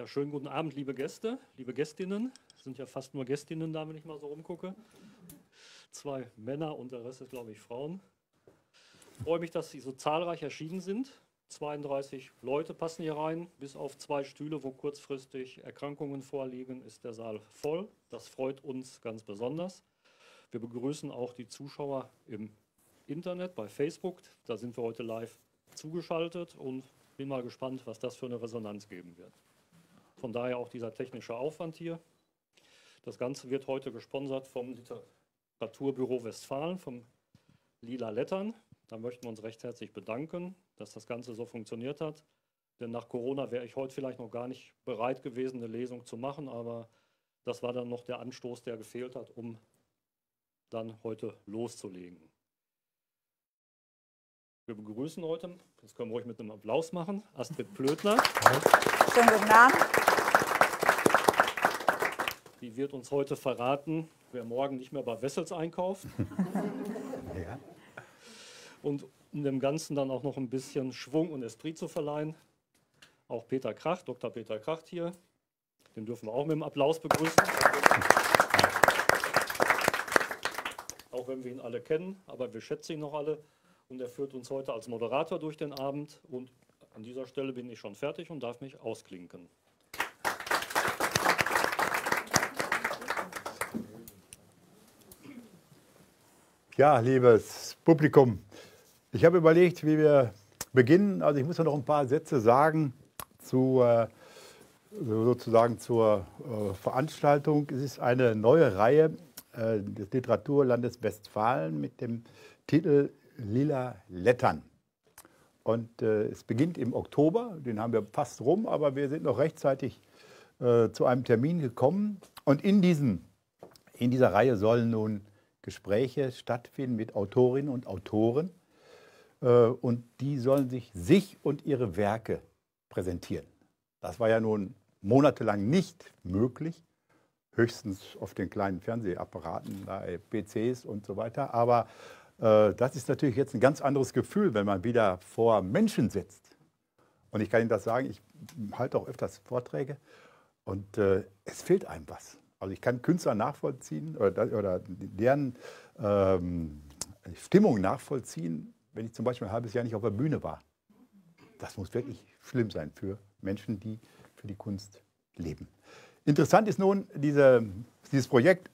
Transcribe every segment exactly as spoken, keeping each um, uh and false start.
Ja, schönen guten Abend, liebe Gäste, liebe Gästinnen. Es sind ja fast nur Gästinnen da, wenn ich mal so rumgucke. Zwei Männer und der Rest ist, glaube ich, Frauen. Ich freue mich, dass Sie so zahlreich erschienen sind. zweiunddreißig Leute passen hier rein, bis auf zwei Stühle, wo kurzfristig Erkrankungen vorliegen, ist der Saal voll. Das freut uns ganz besonders. Wir begrüßen auch die Zuschauer im Internet, bei Facebook. Da sind wir heute live zugeschaltet und bin mal gespannt, was das für eine Resonanz geben wird. Von daher auch dieser technische Aufwand hier. Das Ganze wird heute gesponsert vom Literaturbüro Westfalen, vom Lila Lettern. Da möchten wir uns recht herzlich bedanken, dass das Ganze so funktioniert hat. Denn nach Corona wäre ich heute vielleicht noch gar nicht bereit gewesen, eine Lesung zu machen, aber das war dann noch der Anstoß, der gefehlt hat, um dann heute loszulegen. Wir begrüßen heute, das können wir ruhig mit einem Applaus machen, Astrid Plötner. Schönen guten Abend. Die wird uns heute verraten, wer morgen nicht mehr bei Wessels einkauft. Ja. Und um dem Ganzen dann auch noch ein bisschen Schwung und Esprit zu verleihen, auch Peter Kracht, Doktor Peter Kracht hier. Den dürfen wir auch mit einem Applaus begrüßen. Auch wenn wir ihn alle kennen, aber wir schätzen ihn noch alle. Und er führt uns heute als Moderator durch den Abend. Und an dieser Stelle bin ich schon fertig und darf mich ausklinken. Ja, liebes Publikum, ich habe überlegt, wie wir beginnen. Also ich muss ja noch ein paar Sätze sagen zu, äh, sozusagen zur äh, Veranstaltung. Es ist eine neue Reihe äh, des Literaturlandes Westfalen mit dem Titel Lila Lettern. Und äh, es beginnt im Oktober, den haben wir fast rum, aber wir sind noch rechtzeitig äh, zu einem Termin gekommen. Und in, diesen, in dieser Reihe sollen nun Gespräche stattfinden mit Autorinnen und Autoren. Äh, und die sollen sich, sich und ihre Werke präsentieren. Das war ja nun monatelang nicht möglich, höchstens auf den kleinen Fernsehapparaten, P Cs und so weiter. Aber äh, das ist natürlich jetzt ein ganz anderes Gefühl, wenn man wieder vor Menschen sitzt. Und ich kann Ihnen das sagen, ich halte auch öfters Vorträge und äh, es fehlt einem was. Also ich kann Künstler nachvollziehen oder, oder deren ähm, Stimmung nachvollziehen, wenn ich zum Beispiel ein halbes Jahr nicht auf der Bühne war. Das muss wirklich schlimm sein für Menschen, die für die Kunst leben. Interessant ist nun, diese, dieses Projekt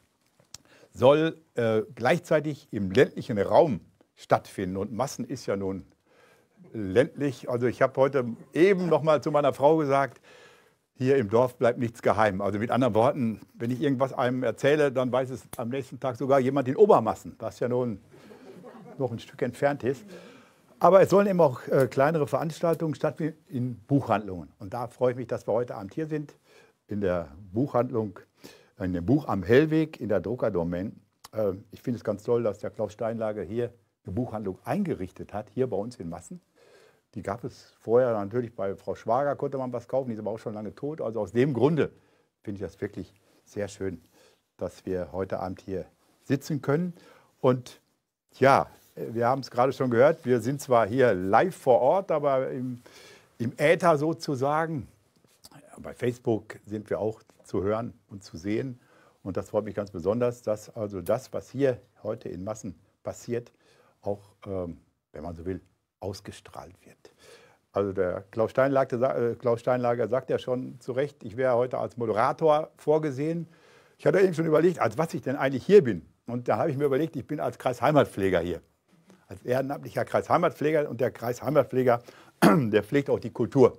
soll äh, gleichzeitig im ländlichen Raum stattfinden. Und Massen ist ja nun ländlich. Also ich habe heute eben noch mal zu meiner Frau gesagt, hier im Dorf bleibt nichts geheim. Also mit anderen Worten, wenn ich irgendwas einem erzähle, dann weiß es am nächsten Tag sogar jemand in Obermassen, was ja nun noch ein Stück entfernt ist. Aber es sollen eben auch äh, kleinere Veranstaltungen stattfinden in Buchhandlungen. Und da freue ich mich, dass wir heute Abend hier sind, in der Buchhandlung, in dem Buch am Hellweg, in der Druckerdomain. Äh, ich finde es ganz toll, dass der Klaus Steinlager hier eine Buchhandlung eingerichtet hat, hier bei uns in Massen. Die gab es vorher natürlich bei Frau Schwager, konnte man was kaufen, die ist aber auch schon lange tot. Also aus dem Grunde finde ich das wirklich sehr schön, dass wir heute Abend hier sitzen können. Und ja, wir haben es gerade schon gehört, wir sind zwar hier live vor Ort, aber im, im Äther sozusagen. Bei Facebook sind wir auch zu hören und zu sehen. Und das freut mich ganz besonders, dass also das, was hier heute in Massen passiert, auch, ähm, wenn man so will, ausgestrahlt wird. Also der Klaus Steinlager, äh, Klaus Steinlager sagt ja schon zu Recht, ich wäre heute als Moderator vorgesehen. Ich hatte eben schon überlegt, als was ich denn eigentlich hier bin. Und da habe ich mir überlegt, ich bin als Kreisheimatpfleger hier. Als ehrenamtlicher Kreisheimatpfleger. Und der Kreisheimatpfleger, der pflegt auch die Kultur.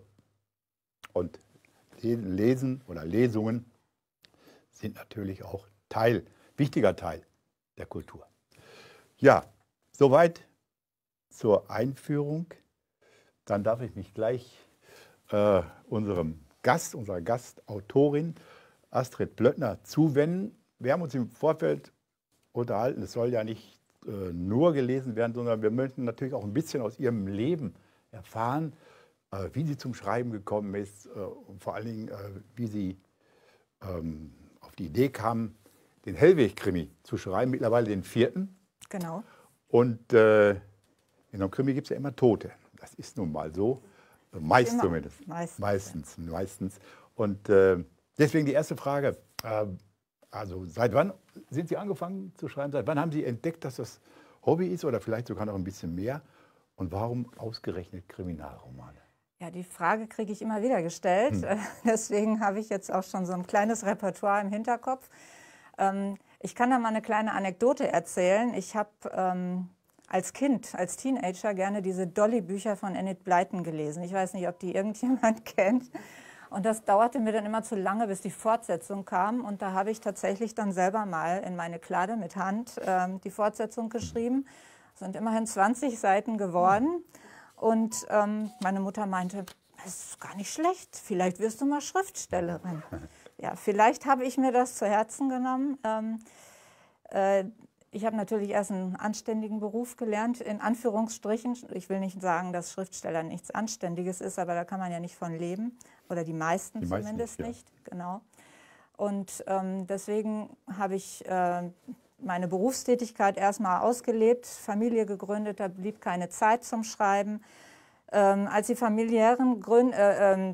Und Lesen oder Lesungen sind natürlich auch Teil, wichtiger Teil der Kultur. Ja, soweit zur Einführung. Dann darf ich mich gleich äh, unserem Gast, unserer Gastautorin Astrid Plötner zuwenden. Wir haben uns im Vorfeld unterhalten, es soll ja nicht äh, nur gelesen werden, sondern wir möchten natürlich auch ein bisschen aus ihrem Leben erfahren, äh, wie sie zum Schreiben gekommen ist äh, und vor allen Dingen, äh, wie sie ähm, auf die Idee kam, den Hellweg-Krimi zu schreiben, mittlerweile den vierten. Genau. Und äh, in einem Krimi gibt es ja immer Tote. Das ist nun mal so. Meist Immer. zumindest. Meistens. Meistens, meistens. Und äh, deswegen die erste Frage, äh, also seit wann sind Sie angefangen zu schreiben? Seit wann haben Sie entdeckt, dass das Hobby ist oder vielleicht sogar noch ein bisschen mehr? Und warum ausgerechnet Kriminalromane? Ja, die Frage kriege ich immer wieder gestellt. Hm. Deswegen habe ich jetzt auch schon so ein kleines Repertoire im Hinterkopf. Ähm, ich kann da mal eine kleine Anekdote erzählen. Ich habe ähm, als Kind, als Teenager gerne diese Dolly-Bücher von Enid Blyton gelesen. Ich weiß nicht, ob die irgendjemand kennt. Und das dauerte mir dann immer zu lange, bis die Fortsetzung kam. Und da habe ich tatsächlich dann selber mal in meine Klade mit Hand ähm, die Fortsetzung geschrieben. Es sind immerhin zwanzig Seiten geworden. Und ähm, meine Mutter meinte, das ist gar nicht schlecht, vielleicht wirst du mal Schriftstellerin. Ja, vielleicht habe ich mir das zu Herzen genommen. Ähm, äh, ich habe natürlich erst einen anständigen Beruf gelernt, in Anführungsstrichen. Ich will nicht sagen, dass Schriftsteller nichts Anständiges ist, aber da kann man ja nicht von leben. Oder die meisten, die meisten zumindest nicht. Ja. Nicht. Genau. Und ähm, deswegen habe ich äh, meine Berufstätigkeit erstmal ausgelebt, Familie gegründet, da blieb keine Zeit zum Schreiben. Ähm, als die familiären Gründe, äh,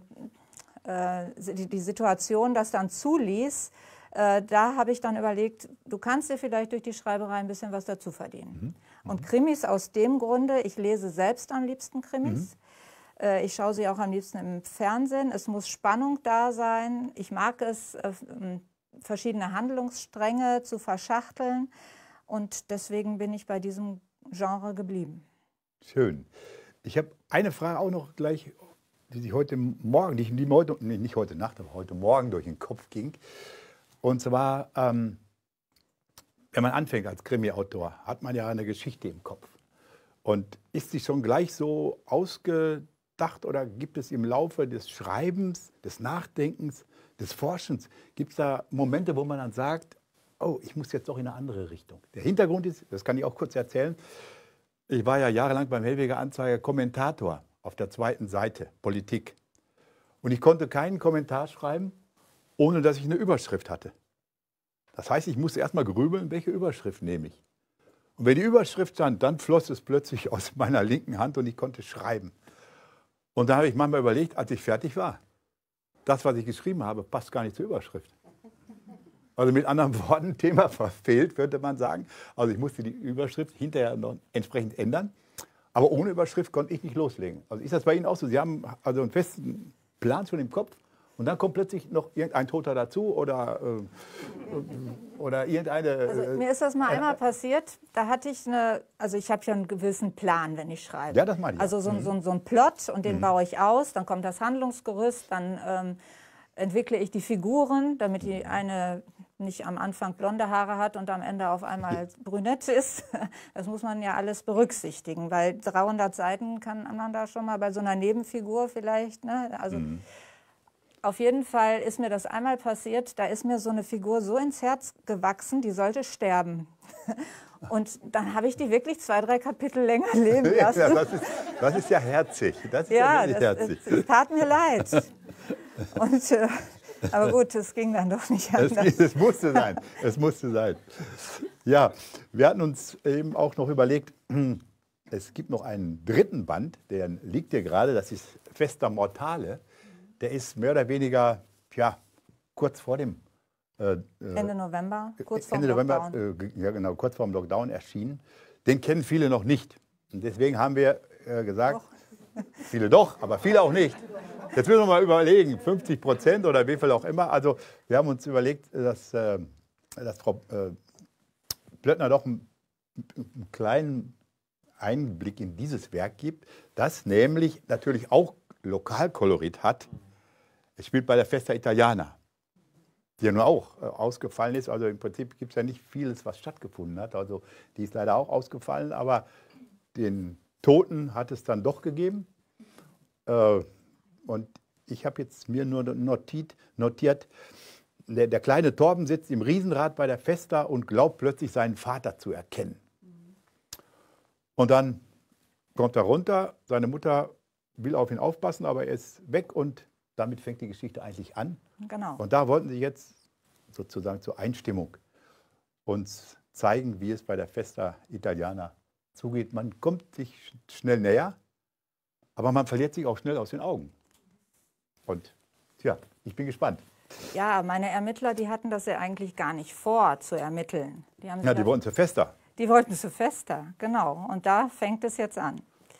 äh, die, die Situation das dann zuließ, äh, da habe ich dann überlegt, du kannst dir vielleicht durch die Schreiberei ein bisschen was dazu verdienen. Mhm. Und Krimis aus dem Grunde, ich lese selbst am liebsten Krimis. Mhm. Äh, ich schaue sie auch am liebsten im Fernsehen. Es muss Spannung da sein. Ich mag es, äh, verschiedene Handlungsstränge zu verschachteln. Und deswegen bin ich bei diesem Genre geblieben. Schön. Ich habe eine Frage auch noch gleich, die sich heute Morgen, die, die heute, nee, nicht heute Nacht, aber heute Morgen durch den Kopf ging. Und zwar, ähm, wenn man anfängt als Krimi-Autor, hat man ja eine Geschichte im Kopf. Und ist sie schon gleich so ausgedacht oder gibt es im Laufe des Schreibens, des Nachdenkens, des Forschens, gibt es da Momente, wo man dann sagt, oh, ich muss jetzt doch in eine andere Richtung. Der Hintergrund ist, das kann ich auch kurz erzählen, ich war ja jahrelang beim Hellweger Anzeiger Kommentator auf der zweiten Seite, Politik. Und ich konnte keinen Kommentar schreiben, ohne dass ich eine Überschrift hatte. Das heißt, ich musste erst mal grübeln, welche Überschrift nehme ich. Und wenn die Überschrift stand, dann floss es plötzlich aus meiner linken Hand und ich konnte schreiben. Und da habe ich manchmal überlegt, als ich fertig war, das, was ich geschrieben habe, passt gar nicht zur Überschrift. Also mit anderen Worten, Thema verfehlt, könnte man sagen. Also ich musste die Überschrift hinterher noch entsprechend ändern. Aber ohne Überschrift konnte ich nicht loslegen. Also ist das bei Ihnen auch so? Sie haben also einen festen Plan schon im Kopf und dann kommt plötzlich noch irgendein Toter dazu oder, äh, oder irgendeine... Also mir ist das mal äh, einmal passiert, da hatte ich eine, also ich habe ja einen gewissen Plan, wenn ich schreibe. Ja, das meine ich. Also so, mhm. so, so ein Plot und den mhm. baue ich aus, dann kommt das Handlungsgerüst, dann ähm, entwickle ich die Figuren, damit die eine nicht am Anfang blonde Haare hat und am Ende auf einmal brünett ist. Das muss man ja alles berücksichtigen, weil dreihundert Seiten kann man da schon mal bei so einer Nebenfigur vielleicht, ne? Also mhm. auf jeden Fall ist mir das einmal passiert, da ist mir so eine Figur so ins Herz gewachsen, die sollte sterben. Und dann habe ich die wirklich zwei, drei Kapitel länger leben lassen. Ja, das, ist, das ist ja herzig. Das ist ja, ja das, herzig. Es tat mir leid. Und, äh, aber gut, es ging dann doch nicht anders. Es, es musste sein, es musste sein. Ja, wir hatten uns eben auch noch überlegt, es gibt noch einen dritten Band, der liegt hier gerade, das ist Festa Mortale. Der ist mehr oder weniger, ja, kurz vor dem... Äh, Ende November, kurz vor dem Lockdown. November, äh, ja genau, kurz vor dem Lockdown erschienen. Den kennen viele noch nicht. Und deswegen haben wir äh, gesagt, doch. Viele doch, aber viele auch nicht. Jetzt müssen wir mal überlegen, fünfzig Prozent oder wie viel auch immer. Also wir haben uns überlegt, dass, äh, dass Frau äh, Plöttner doch einen, einen kleinen Einblick in dieses Werk gibt, das nämlich natürlich auch Lokalkolorit hat. Es spielt bei der Festa Italiana, die ja nur auch äh, ausgefallen ist. Also im Prinzip gibt es ja nicht vieles, was stattgefunden hat. Also die ist leider auch ausgefallen, aber den Toten hat es dann doch gegeben. Äh, Und ich habe jetzt mir nur notiert, notiert der, der kleine Torben sitzt im Riesenrad bei der Festa und glaubt plötzlich seinen Vater zu erkennen. Und dann kommt er runter, seine Mutter will auf ihn aufpassen, aber er ist weg und damit fängt die Geschichte eigentlich an. Genau. Und da wollten sie jetzt sozusagen zur Einstimmung uns zeigen, wie es bei der Festa Italiana zugeht. Man kommt sich schnell näher, aber man verliert sich auch schnell aus den Augen. Und ja, Ich bin gespannt. Ja, meine Ermittler, die hatten das ja eigentlich gar nicht vor, zu ermitteln. Die haben Ja, die das, wollten zu fester. Die wollten zu fester, genau. Und da fängt es jetzt an.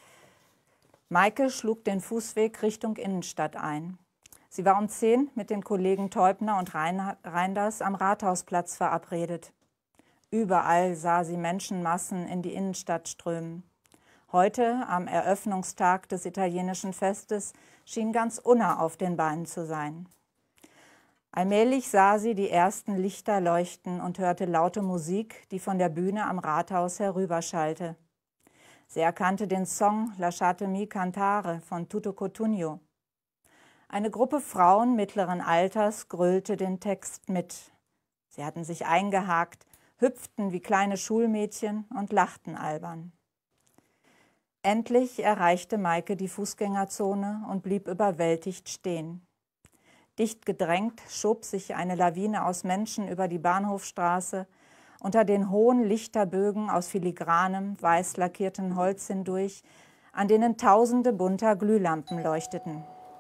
Maike schlug den Fußweg Richtung Innenstadt ein. Sie war um zehn mit den Kollegen Teubner und Reinders am Rathausplatz verabredet. Überall sah sie Menschenmassen in die Innenstadt strömen. Heute, am Eröffnungstag des italienischen Festes, schien ganz Unna auf den Beinen zu sein. Allmählich sah sie die ersten Lichter leuchten und hörte laute Musik, die von der Bühne am Rathaus herüberschallte. Sie erkannte den Song Lasciatemi cantare von Tutto Cotugno. Eine Gruppe Frauen mittleren Alters grölte den Text mit. Sie hatten sich eingehakt, hüpften wie kleine Schulmädchen und lachten albern. Endlich erreichte Maike die Fußgängerzone und blieb überwältigt stehen. Dicht gedrängt schob sich eine Lawine aus Menschen über die Bahnhofstraße, unter den hohen Lichterbögen aus filigranem, weiß lackierten Holz hindurch, an denen tausende bunter Glühlampen leuchteten.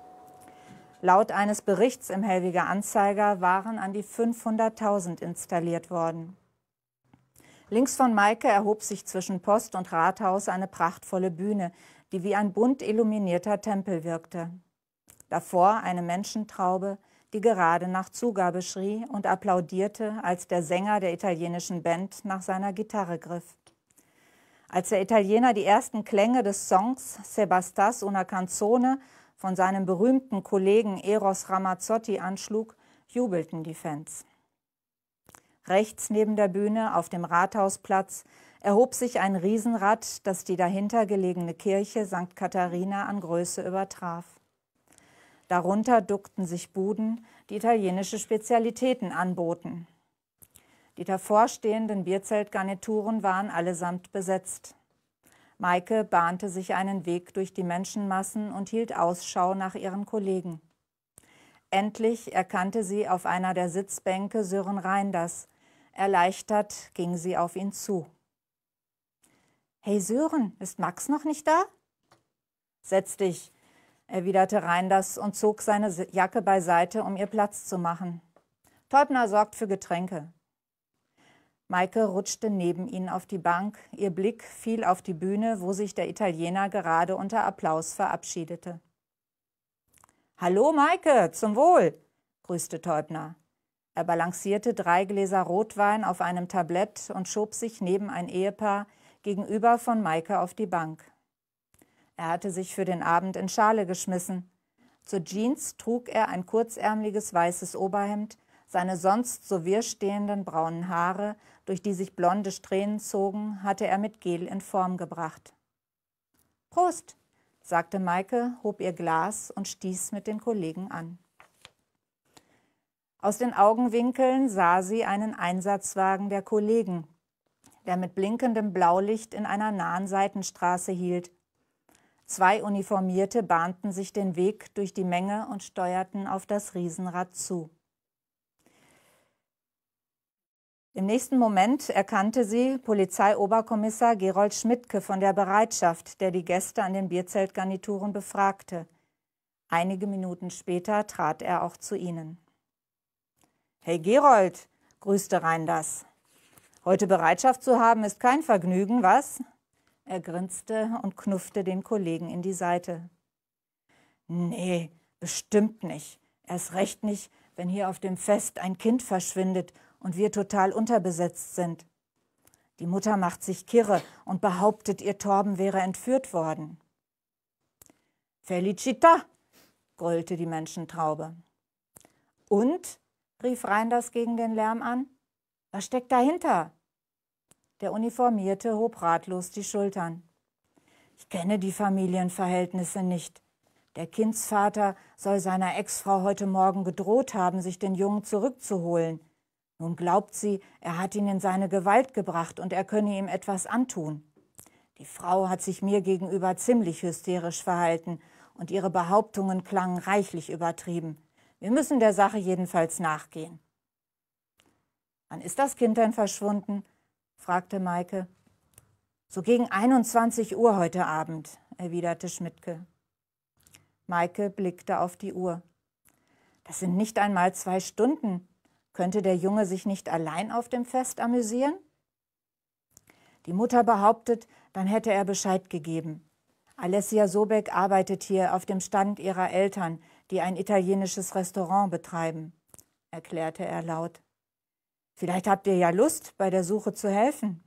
Laut eines Berichts im Hellwiger Anzeiger waren an die fünfhunderttausend installiert worden. Links von Maike erhob sich zwischen Post und Rathaus eine prachtvolle Bühne, die wie ein bunt illuminierter Tempel wirkte. Davor eine Menschentraube, die gerade nach Zugabe schrie und applaudierte, als der Sänger der italienischen Band nach seiner Gitarre griff. Als der Italiener die ersten Klänge des Songs Se bastas una canzone von seinem berühmten Kollegen Eros Ramazzotti anschlug, jubelten die Fans. Rechts neben der Bühne auf dem Rathausplatz erhob sich ein Riesenrad, das die dahinter gelegene Kirche Sankt Katharina an Größe übertraf. Darunter duckten sich Buden, die italienische Spezialitäten anboten. Die davorstehenden Bierzeltgarnituren waren allesamt besetzt. Maike bahnte sich einen Weg durch die Menschenmassen und hielt Ausschau nach ihren Kollegen. Endlich erkannte sie auf einer der Sitzbänke Sören Reinders. Erleichtert ging sie auf ihn zu. »Hey Sören, ist Max noch nicht da?« »Setz dich«, erwiderte Reinders und zog seine Jacke beiseite, um ihr Platz zu machen. »Teubner sorgt für Getränke.« Maike rutschte neben ihn auf die Bank. Ihr Blick fiel auf die Bühne, wo sich der Italiener gerade unter Applaus verabschiedete. »Hallo Maike, zum Wohl«, grüßte Teubner. Er balancierte drei Gläser Rotwein auf einem Tablett und schob sich neben ein Ehepaar gegenüber von Maike auf die Bank. Er hatte sich für den Abend in Schale geschmissen. Zur Jeans trug er ein kurzärmeliges weißes Oberhemd, seine sonst so wirr stehenden braunen Haare, durch die sich blonde Strähnen zogen, hatte er mit Gel in Form gebracht. »Prost«, sagte Maike, hob ihr Glas und stieß mit den Kollegen an. Aus den Augenwinkeln sah sie einen Einsatzwagen der Kollegen, der mit blinkendem Blaulicht in einer nahen Seitenstraße hielt. Zwei Uniformierte bahnten sich den Weg durch die Menge und steuerten auf das Riesenrad zu. Im nächsten Moment erkannte sie Polizeioberkommissar Gerold Schmidtke von der Bereitschaft, der die Gäste an den Bierzeltgarnituren befragte. Einige Minuten später trat er auch zu ihnen. »Hey Gerold«, grüßte Reinders. »Heute Bereitschaft zu haben, ist kein Vergnügen, was?« Er grinste und knuffte den Kollegen in die Seite. »Nee, bestimmt nicht. Erst recht nicht, wenn hier auf dem Fest ein Kind verschwindet und wir total unterbesetzt sind. Die Mutter macht sich kirre und behauptet, ihr Torben wäre entführt worden.« »Felicita«, gröhlte die Menschentraube. »Und?«, rief Reinders gegen den Lärm an. »Was steckt dahinter?« Der Uniformierte hob ratlos die Schultern. »Ich kenne die Familienverhältnisse nicht. Der Kindsvater soll seiner Ex-Frau heute Morgen gedroht haben, sich den Jungen zurückzuholen. Nun glaubt sie, er hat ihn in seine Gewalt gebracht und er könne ihm etwas antun. Die Frau hat sich mir gegenüber ziemlich hysterisch verhalten und ihre Behauptungen klangen reichlich übertrieben. Wir müssen der Sache jedenfalls nachgehen.« »Wann ist das Kind denn verschwunden?« fragte Maike. »So gegen einundzwanzig Uhr heute Abend«, erwiderte Schmidtke. Maike blickte auf die Uhr. Das sind nicht einmal zwei Stunden. Könnte der Junge sich nicht allein auf dem Fest amüsieren? Die Mutter behauptet, dann hätte er Bescheid gegeben. Alessia Sobeck arbeitet hier auf dem Stand ihrer Eltern, die ein italienisches Restaurant betreiben, erklärte er laut. Vielleicht habt ihr ja Lust, bei der Suche zu helfen.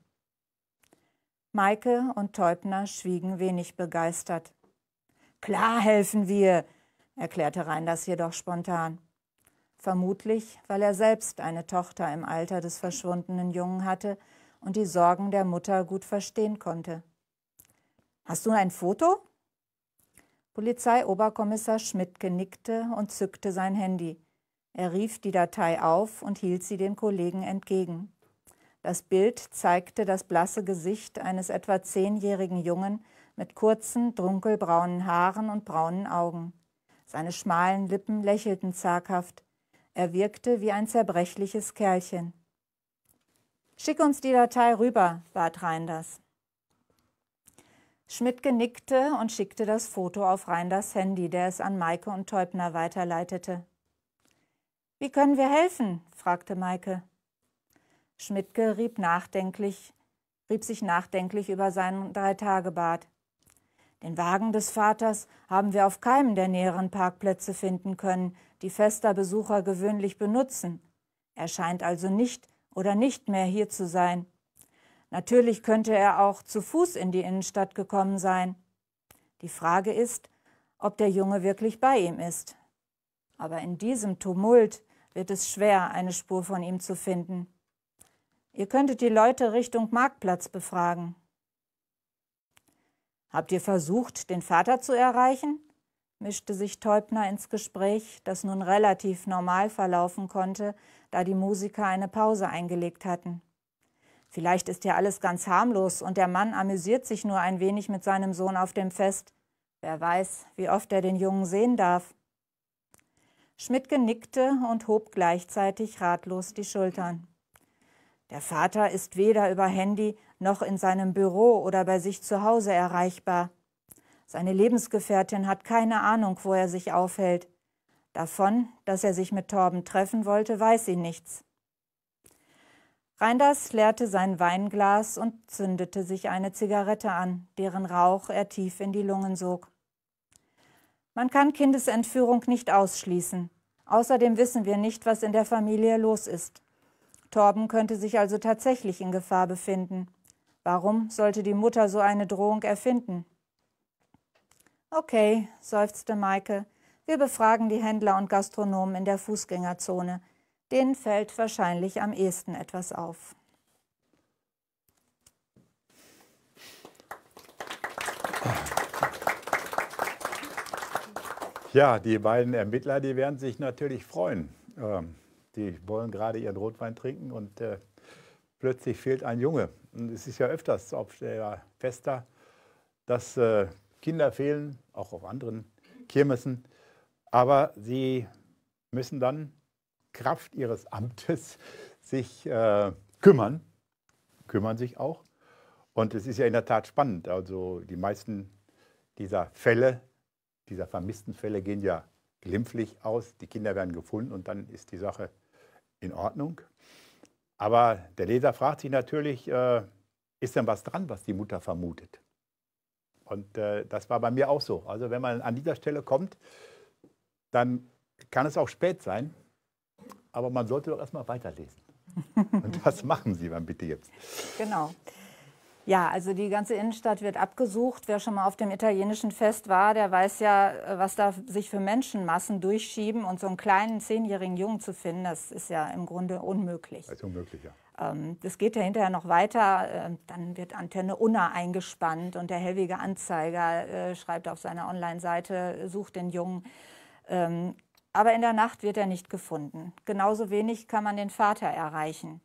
Maike und Teubner schwiegen wenig begeistert. Klar helfen wir, erklärte Reinders jedoch spontan. Vermutlich, weil er selbst eine Tochter im Alter des verschwundenen Jungen hatte und die Sorgen der Mutter gut verstehen konnte. Hast du ein Foto? Polizeioberkommissar Schmidtke nickte und zückte sein Handy. Er rief die Datei auf und hielt sie dem Kollegen entgegen. Das Bild zeigte das blasse Gesicht eines etwa zehnjährigen Jungen mit kurzen, dunkelbraunen Haaren und braunen Augen. Seine schmalen Lippen lächelten zaghaft. Er wirkte wie ein zerbrechliches Kerlchen. »Schick uns die Datei rüber«, bat Reinders. Schmidtke nickte und schickte das Foto auf Reinders Handy, der es an Maike und Teubner weiterleitete. »Wie können wir helfen?« fragte Maike. Schmidtke rieb, nachdenklich, rieb sich nachdenklich über seinen Dreitagebart. »Den Wagen des Vaters haben wir auf keinem der näheren Parkplätze finden können, die Festa-Besucher gewöhnlich benutzen. Er scheint also nicht oder nicht mehr hier zu sein. Natürlich könnte er auch zu Fuß in die Innenstadt gekommen sein. Die Frage ist, ob der Junge wirklich bei ihm ist. Aber in diesem Tumult wird es schwer, eine Spur von ihm zu finden. Ihr könntet die Leute Richtung Marktplatz befragen.« »Habt ihr versucht, den Vater zu erreichen?« mischte sich Teubner ins Gespräch, das nun relativ normal verlaufen konnte, da die Musiker eine Pause eingelegt hatten. »Vielleicht ist ja alles ganz harmlos und der Mann amüsiert sich nur ein wenig mit seinem Sohn auf dem Fest. Wer weiß, wie oft er den Jungen sehen darf.« Schmidtke nickte und hob gleichzeitig ratlos die Schultern. »Der Vater ist weder über Handy noch in seinem Büro oder bei sich zu Hause erreichbar. Seine Lebensgefährtin hat keine Ahnung, wo er sich aufhält. Davon, dass er sich mit Torben treffen wollte, weiß sie nichts.« Reinders leerte sein Weinglas und zündete sich eine Zigarette an, deren Rauch er tief in die Lungen sog. »Man kann Kindesentführung nicht ausschließen. Außerdem wissen wir nicht, was in der Familie los ist. Torben könnte sich also tatsächlich in Gefahr befinden. Warum sollte die Mutter so eine Drohung erfinden?« »Okay«, seufzte Maike, »wir befragen die Händler und Gastronomen in der Fußgängerzone. Denen fällt wahrscheinlich am ehesten etwas auf.« Ja, die beiden Ermittler, die werden sich natürlich freuen. Ähm, die wollen gerade ihren Rotwein trinken und äh, plötzlich fehlt ein Junge. Und es ist ja öfters auf der Festa, dass äh, Kinder fehlen, auch auf anderen Kirmessen. Aber sie müssen dann Kraft ihres Amtes sich äh, kümmern, kümmern sich auch. Und es ist ja in der Tat spannend. Also die meisten dieser Fälle, dieser vermissten Fälle gehen ja glimpflich aus. Die Kinder werden gefunden und dann ist die Sache in Ordnung. Aber der Leser fragt sich natürlich, äh, ist denn was dran, was die Mutter vermutet? Und äh, das war bei mir auch so. Also wenn man an dieser Stelle kommt, dann kann es auch spät sein. Aber man sollte doch erstmal weiterlesen. Und das machen Sie dann bitte jetzt. Genau. Ja, also die ganze Innenstadt wird abgesucht. Wer schon mal auf dem italienischen Fest war, der weiß ja, was da sich für Menschenmassen durchschieben. Und so einen kleinen zehnjährigen Jungen zu finden, das ist ja im Grunde unmöglich. Das ist unmöglich, ja. Das geht ja hinterher noch weiter. Dann wird Antenne Unna eingespannt und der Hellwige Anzeiger schreibt auf seiner Online-Seite, sucht den Jungen. Aber in der Nacht wird er nicht gefunden. Genauso wenig kann man den Vater erreichen.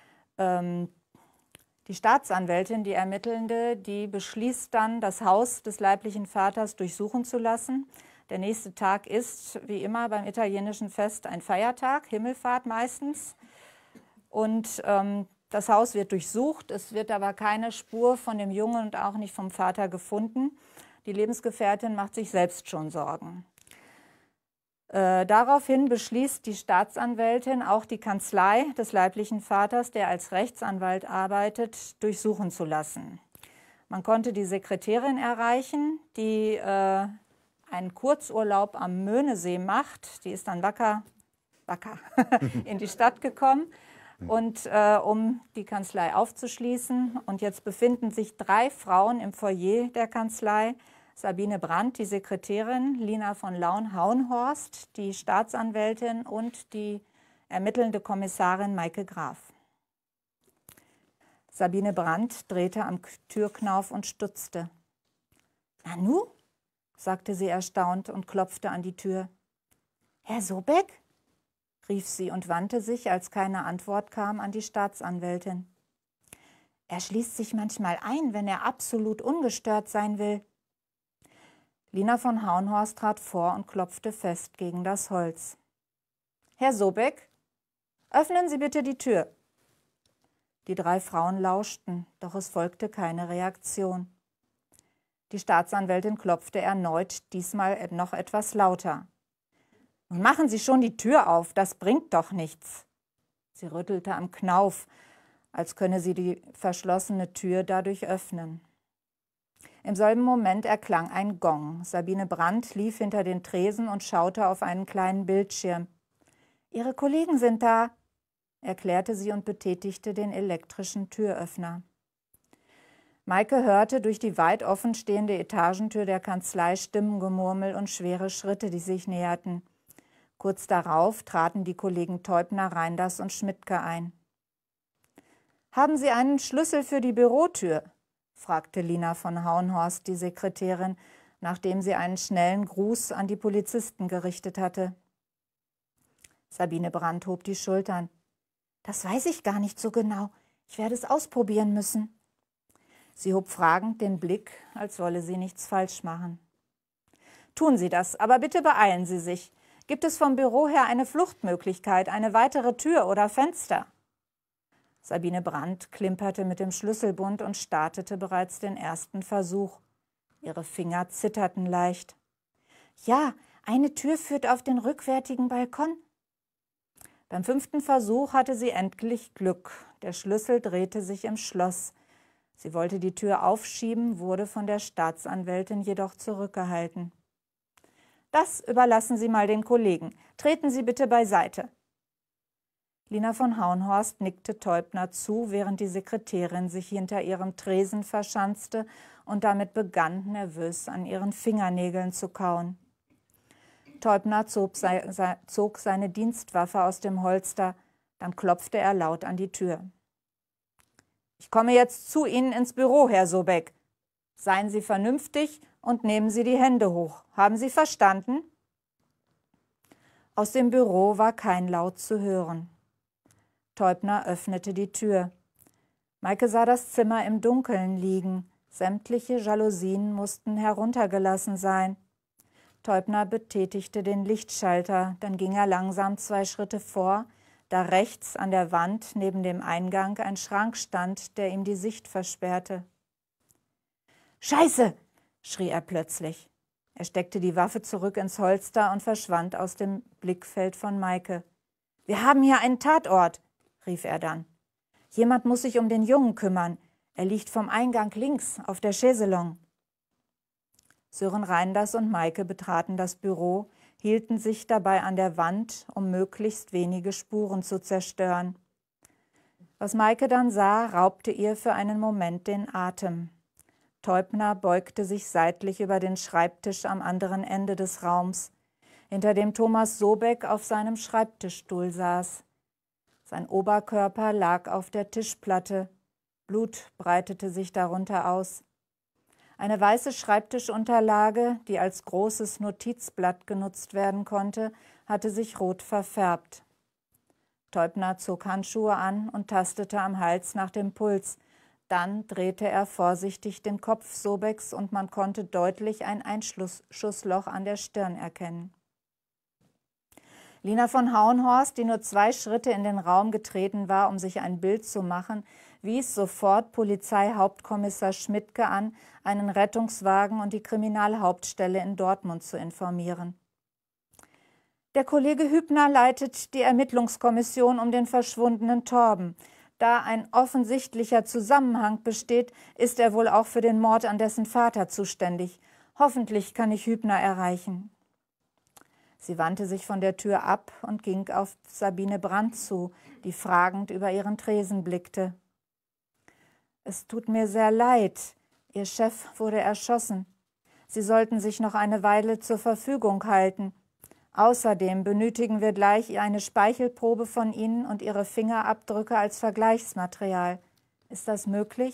Die Staatsanwältin, die Ermittelnde, die beschließt dann, das Haus des leiblichen Vaters durchsuchen zu lassen. Der nächste Tag ist, wie immer beim italienischen Fest, ein Feiertag, Himmelfahrt meistens. Und ähm, das Haus wird durchsucht, es wird aber keine Spur von dem Jungen und auch nicht vom Vater gefunden. Die Lebensgefährtin macht sich selbst schon Sorgen. Äh, daraufhin beschließt die Staatsanwältin, auch die Kanzlei des leiblichen Vaters, der als Rechtsanwalt arbeitet, durchsuchen zu lassen. Man konnte die Sekretärin erreichen, die äh, einen Kurzurlaub am Möhnesee macht. Die ist dann wacker, wacker in die Stadt gekommen, und, äh, um die Kanzlei aufzuschließen. Und jetzt befinden sich drei Frauen im Foyer der Kanzlei. Sabine Brandt, die Sekretärin, Lina von Laun-Hauenhorst, die Staatsanwältin, und die ermittelnde Kommissarin Maike Graf. Sabine Brandt drehte am Türknauf und stutzte. »Nanu?« sagte sie erstaunt und klopfte an die Tür. »Herr Sobeck?« rief sie und wandte sich, als keine Antwort kam, an die Staatsanwältin. »Er schließt sich manchmal ein, wenn er absolut ungestört sein will.« Lina von Hauenhorst trat vor und klopfte fest gegen das Holz. »Herr Sobeck, öffnen Sie bitte die Tür.« Die drei Frauen lauschten, doch es folgte keine Reaktion. Die Staatsanwältin klopfte erneut, diesmal noch etwas lauter. »Nun machen Sie schon die Tür auf, das bringt doch nichts.« Sie rüttelte am Knauf, als könne sie die verschlossene Tür dadurch öffnen. Im selben Moment erklang ein Gong. Sabine Brandt lief hinter den Tresen und schaute auf einen kleinen Bildschirm. »Ihre Kollegen sind da«, erklärte sie und betätigte den elektrischen Türöffner. Maike hörte durch die weit offen stehende Etagentür der Kanzlei Stimmengemurmel und schwere Schritte, die sich näherten. Kurz darauf traten die Kollegen Teubner, Reinders und Schmidtke ein. »Haben Sie einen Schlüssel für die Bürotür?« fragte Lina von Hauenhorst, die Sekretärin, nachdem sie einen schnellen Gruß an die Polizisten gerichtet hatte. Sabine Brandt hob die Schultern. »Das weiß ich gar nicht so genau. Ich werde es ausprobieren müssen.« Sie hob fragend den Blick, als wolle sie nichts falsch machen. »Tun Sie das, aber bitte beeilen Sie sich. Gibt es vom Büro her eine Fluchtmöglichkeit, eine weitere Tür oder Fenster?« Sabine Brandt klimperte mit dem Schlüsselbund und startete bereits den ersten Versuch. Ihre Finger zitterten leicht. »Ja, eine Tür führt auf den rückwärtigen Balkon.« Beim fünften Versuch hatte sie endlich Glück. Der Schlüssel drehte sich im Schloss. Sie wollte die Tür aufschieben, wurde von der Staatsanwältin jedoch zurückgehalten. »Das überlassen Sie mal den Kollegen. Treten Sie bitte beiseite.« Lina von Hauenhorst nickte Teubner zu, während die Sekretärin sich hinter ihrem Tresen verschanzte und damit begann, nervös an ihren Fingernägeln zu kauen. Teubner zog, sei, sei, zog seine Dienstwaffe aus dem Holster, dann klopfte er laut an die Tür. »Ich komme jetzt zu Ihnen ins Büro, Herr Sobeck. Seien Sie vernünftig und nehmen Sie die Hände hoch. Haben Sie verstanden?« Aus dem Büro war kein Laut zu hören. Teubner öffnete die Tür. Maike sah das Zimmer im Dunkeln liegen. Sämtliche Jalousien mussten heruntergelassen sein. Teubner betätigte den Lichtschalter, dann ging er langsam zwei Schritte vor, da rechts an der Wand neben dem Eingang ein Schrank stand, der ihm die Sicht versperrte. »Scheiße!« schrie er plötzlich. Er steckte die Waffe zurück ins Holster und verschwand aus dem Blickfeld von Maike. »Wir haben hier einen Tatort«, rief er dann. »Jemand muss sich um den Jungen kümmern. Er liegt vom Eingang links auf der Chaiselongue.« Sören Reinders und Maike betraten das Büro, hielten sich dabei an der Wand, um möglichst wenige Spuren zu zerstören. Was Maike dann sah, raubte ihr für einen Moment den Atem. Teubner beugte sich seitlich über den Schreibtisch am anderen Ende des Raums, hinter dem Thomas Sobeck auf seinem Schreibtischstuhl saß. Sein Oberkörper lag auf der Tischplatte. Blut breitete sich darunter aus. Eine weiße Schreibtischunterlage, die als großes Notizblatt genutzt werden konnte, hatte sich rot verfärbt. Teubner zog Handschuhe an und tastete am Hals nach dem Puls. Dann drehte er vorsichtig den Kopf Sobecks und man konnte deutlich ein Einschussloch an der Stirn erkennen. Lina von Hauenhorst, die nur zwei Schritte in den Raum getreten war, um sich ein Bild zu machen, wies sofort Polizeihauptkommissar Schmidtke an, einen Rettungswagen und die Kriminalhauptstelle in Dortmund zu informieren. Der Kollege Hübner leitet die Ermittlungskommission um den verschwundenen Torben. Da ein offensichtlicher Zusammenhang besteht, ist er wohl auch für den Mord an dessen Vater zuständig. Hoffentlich kann ich Hübner erreichen. Sie wandte sich von der Tür ab und ging auf Sabine Brandt zu, die fragend über ihren Tresen blickte. »Es tut mir sehr leid. Ihr Chef wurde erschossen. Sie sollten sich noch eine Weile zur Verfügung halten. Außerdem benötigen wir gleich eine Speichelprobe von Ihnen und Ihre Fingerabdrücke als Vergleichsmaterial. Ist das möglich?«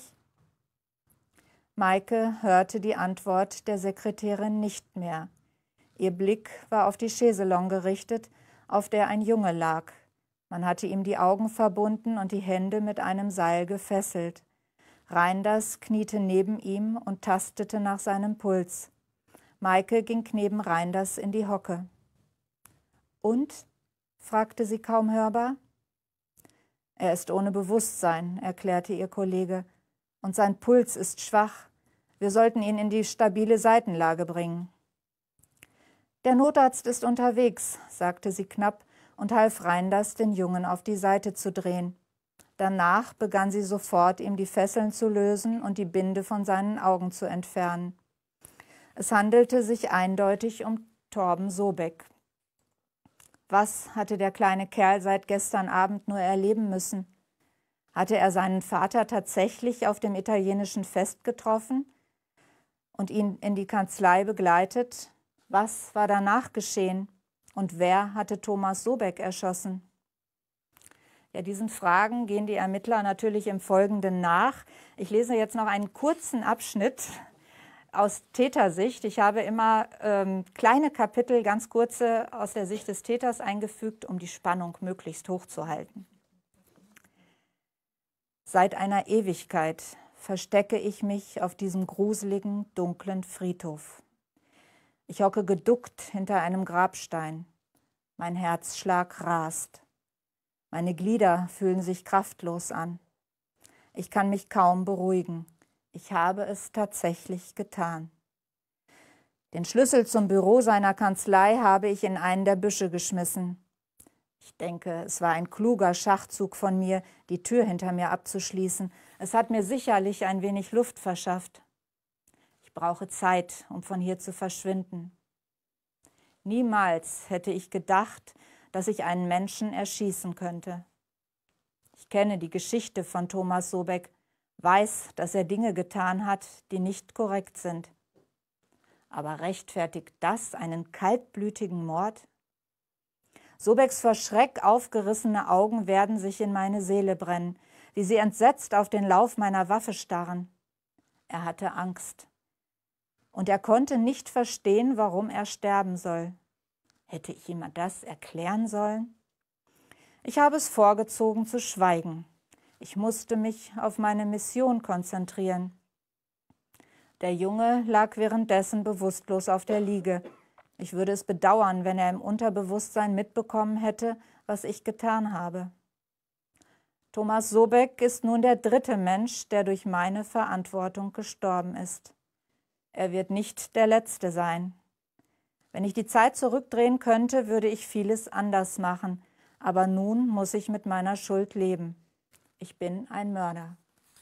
Maike hörte die Antwort der Sekretärin nicht mehr. Ihr Blick war auf die Chaiselongue gerichtet, auf der ein Junge lag. Man hatte ihm die Augen verbunden und die Hände mit einem Seil gefesselt. Reinders kniete neben ihm und tastete nach seinem Puls. Maike ging neben Reinders in die Hocke. »Und?« fragte sie kaum hörbar. »Er ist ohne Bewusstsein«, erklärte ihr Kollege, »und sein Puls ist schwach. Wir sollten ihn in die stabile Seitenlage bringen.« »Der Notarzt ist unterwegs«, sagte sie knapp und half Reinders, den Jungen auf die Seite zu drehen. Danach begann sie sofort, ihm die Fesseln zu lösen und die Binde von seinen Augen zu entfernen. Es handelte sich eindeutig um Torben Sobeck. Was hatte der kleine Kerl seit gestern Abend nur erleben müssen? Hatte er seinen Vater tatsächlich auf dem italienischen Fest getroffen und ihn in die Kanzlei begleitet? Was war danach geschehen? Und wer hatte Thomas Sobeck erschossen? Ja, diesen Fragen gehen die Ermittler natürlich im Folgenden nach. Ich lese jetzt noch einen kurzen Abschnitt aus Tätersicht. Ich habe immer ähm, kleine Kapitel, ganz kurze, aus der Sicht des Täters eingefügt, um die Spannung möglichst hoch zu halten. Seit einer Ewigkeit verstecke ich mich auf diesem gruseligen, dunklen Friedhof. Ich hocke geduckt hinter einem Grabstein. Mein Herzschlag rast. Meine Glieder fühlen sich kraftlos an. Ich kann mich kaum beruhigen. Ich habe es tatsächlich getan. Den Schlüssel zum Büro seiner Kanzlei habe ich in einen der Büsche geschmissen. Ich denke, es war ein kluger Schachzug von mir, die Tür hinter mir abzuschließen. Es hat mir sicherlich ein wenig Luft verschafft. Ich brauche Zeit, um von hier zu verschwinden. Niemals hätte ich gedacht, dass ich einen Menschen erschießen könnte. Ich kenne die Geschichte von Thomas Sobeck, weiß, dass er Dinge getan hat, die nicht korrekt sind. Aber rechtfertigt das einen kaltblütigen Mord? Sobecks vor Schreck aufgerissene Augen werden sich in meine Seele brennen, wie sie entsetzt auf den Lauf meiner Waffe starren. Er hatte Angst. Und er konnte nicht verstehen, warum er sterben soll. Hätte ich ihm das erklären sollen? Ich habe es vorgezogen zu schweigen. Ich musste mich auf meine Mission konzentrieren. Der Junge lag währenddessen bewusstlos auf der Liege. Ich würde es bedauern, wenn er im Unterbewusstsein mitbekommen hätte, was ich getan habe. Thomas Sobeck ist nun der dritte Mensch, der durch meine Verantwortung gestorben ist. Er wird nicht der letzte sein. Wenn ich die Zeit zurückdrehen könnte, würde ich vieles anders machen. Aber nun muss ich mit meiner Schuld leben. Ich bin ein Mörder.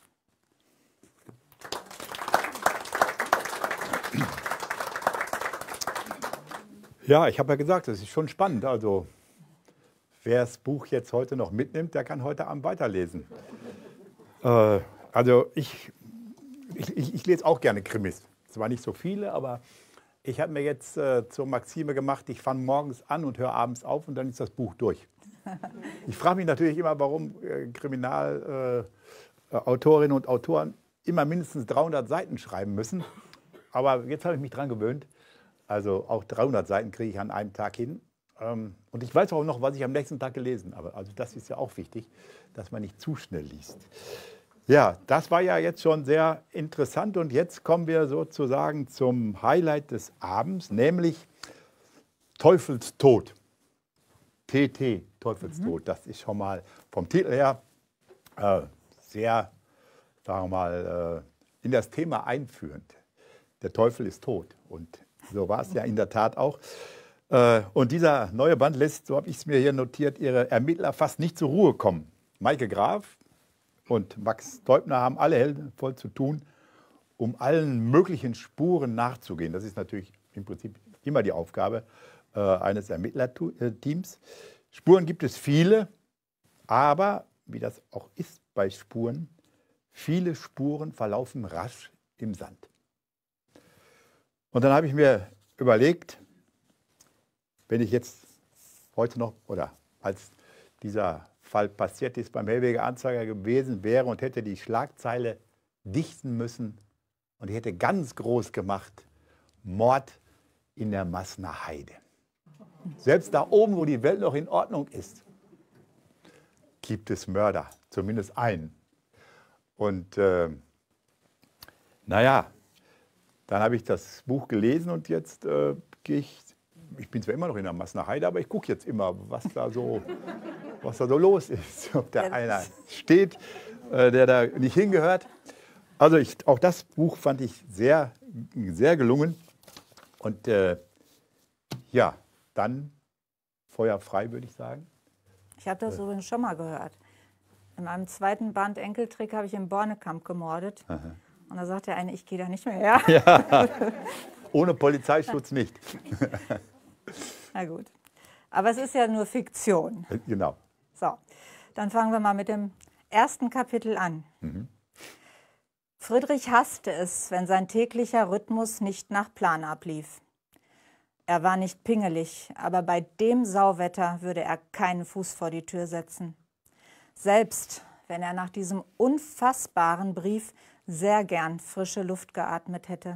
Ja, ich habe ja gesagt, das ist schon spannend. Also, wer das Buch jetzt heute noch mitnimmt, der kann heute Abend weiterlesen. Äh, also, ich, ich, ich, ich lese auch gerne Krimis. Zwar nicht so viele, aber ich habe mir jetzt äh, zur Maxime gemacht, ich fange morgens an und höre abends auf und dann ist das Buch durch. Ich frage mich natürlich immer, warum äh, Kriminalautorinnen äh, und Autoren immer mindestens dreihundert Seiten schreiben müssen. Aber jetzt habe ich mich dran gewöhnt. Also auch dreihundert Seiten kriege ich an einem Tag hin. Ähm, und ich weiß auch noch, was ich am nächsten Tag gelesen habe. Also das ist ja auch wichtig, dass man nicht zu schnell liest. Ja, das war ja jetzt schon sehr interessant. Und jetzt kommen wir sozusagen zum Highlight des Abends, nämlich Teufelstod. T T, Teufelstod. Mhm. Das ist schon mal vom Titel her äh, sehr, sagen wir mal, äh, in das Thema einführend. Der Teufel ist tot. Und so war es ja in der Tat auch. Äh, und dieser neue Band lässt, so habe ich es mir hier notiert, ihre Ermittler fast nicht zur Ruhe kommen. Maike Graf und Max Teubner haben alle Helden voll zu tun, um allen möglichen Spuren nachzugehen. Das ist natürlich im Prinzip immer die Aufgabe äh, eines Ermittlerteams. Spuren gibt es viele, aber wie das auch ist bei Spuren, viele Spuren verlaufen rasch im Sand. Und dann habe ich mir überlegt, wenn ich jetzt heute noch, oder als dieser Fall passiert ist, beim Hellweger Anzeiger gewesen wäre und hätte die Schlagzeile dichten müssen und ich hätte ganz groß gemacht, Mord in der Maßner Heide. Selbst da oben, wo die Welt noch in Ordnung ist, gibt es Mörder, zumindest einen. Und äh, naja, dann habe ich das Buch gelesen und jetzt äh, gehe ich, ich bin zwar immer noch in der Maßner Heide, aber ich gucke jetzt immer, was da so, was da so los ist. Ob da einer steht, äh, der da nicht hingehört. Also ich, auch das Buch fand ich sehr, sehr gelungen. Und äh, ja, dann Feuer frei, würde ich sagen. Ich habe das übrigens schon mal gehört. In meinem zweiten Band Enkeltrick habe ich im Bornekamp gemordet. Aha. Und da sagt der eine, ich gehe da nicht mehr her. Ja. Ohne Polizeischutz nicht. Na gut. Aber es ist ja nur Fiktion. Genau. So, dann fangen wir mal mit dem ersten Kapitel an. Mhm. Friedrich hasste es, wenn sein täglicher Rhythmus nicht nach Plan ablief. Er war nicht pingelig, aber bei dem Sauwetter würde er keinen Fuß vor die Tür setzen. Selbst wenn er nach diesem unfassbaren Brief sehr gern frische Luft geatmet hätte.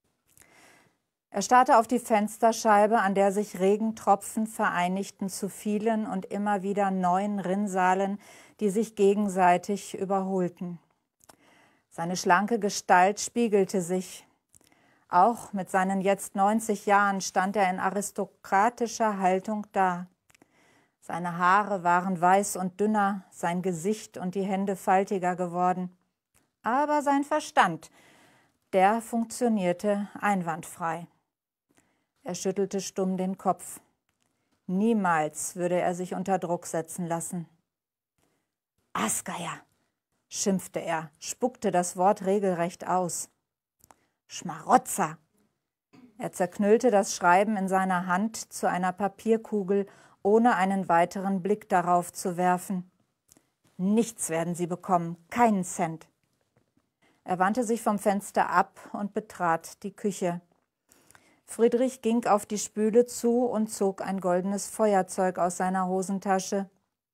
Er starrte auf die Fensterscheibe, an der sich Regentropfen vereinigten zu vielen und immer wieder neuen Rinnsalen, die sich gegenseitig überholten. Seine schlanke Gestalt spiegelte sich. Auch mit seinen jetzt neunzig Jahren stand er in aristokratischer Haltung da. Seine Haare waren weiß und dünner, sein Gesicht und die Hände faltiger geworden. Aber sein Verstand, der funktionierte einwandfrei. Er schüttelte stumm den Kopf. Niemals würde er sich unter Druck setzen lassen. Aasgeier, schimpfte er, spuckte das Wort regelrecht aus. Schmarotzer! Er zerknüllte das Schreiben in seiner Hand zu einer Papierkugel, ohne einen weiteren Blick darauf zu werfen. Nichts werden Sie bekommen, keinen Cent. Er wandte sich vom Fenster ab und betrat die Küche. Friedrich ging auf die Spüle zu und zog ein goldenes Feuerzeug aus seiner Hosentasche.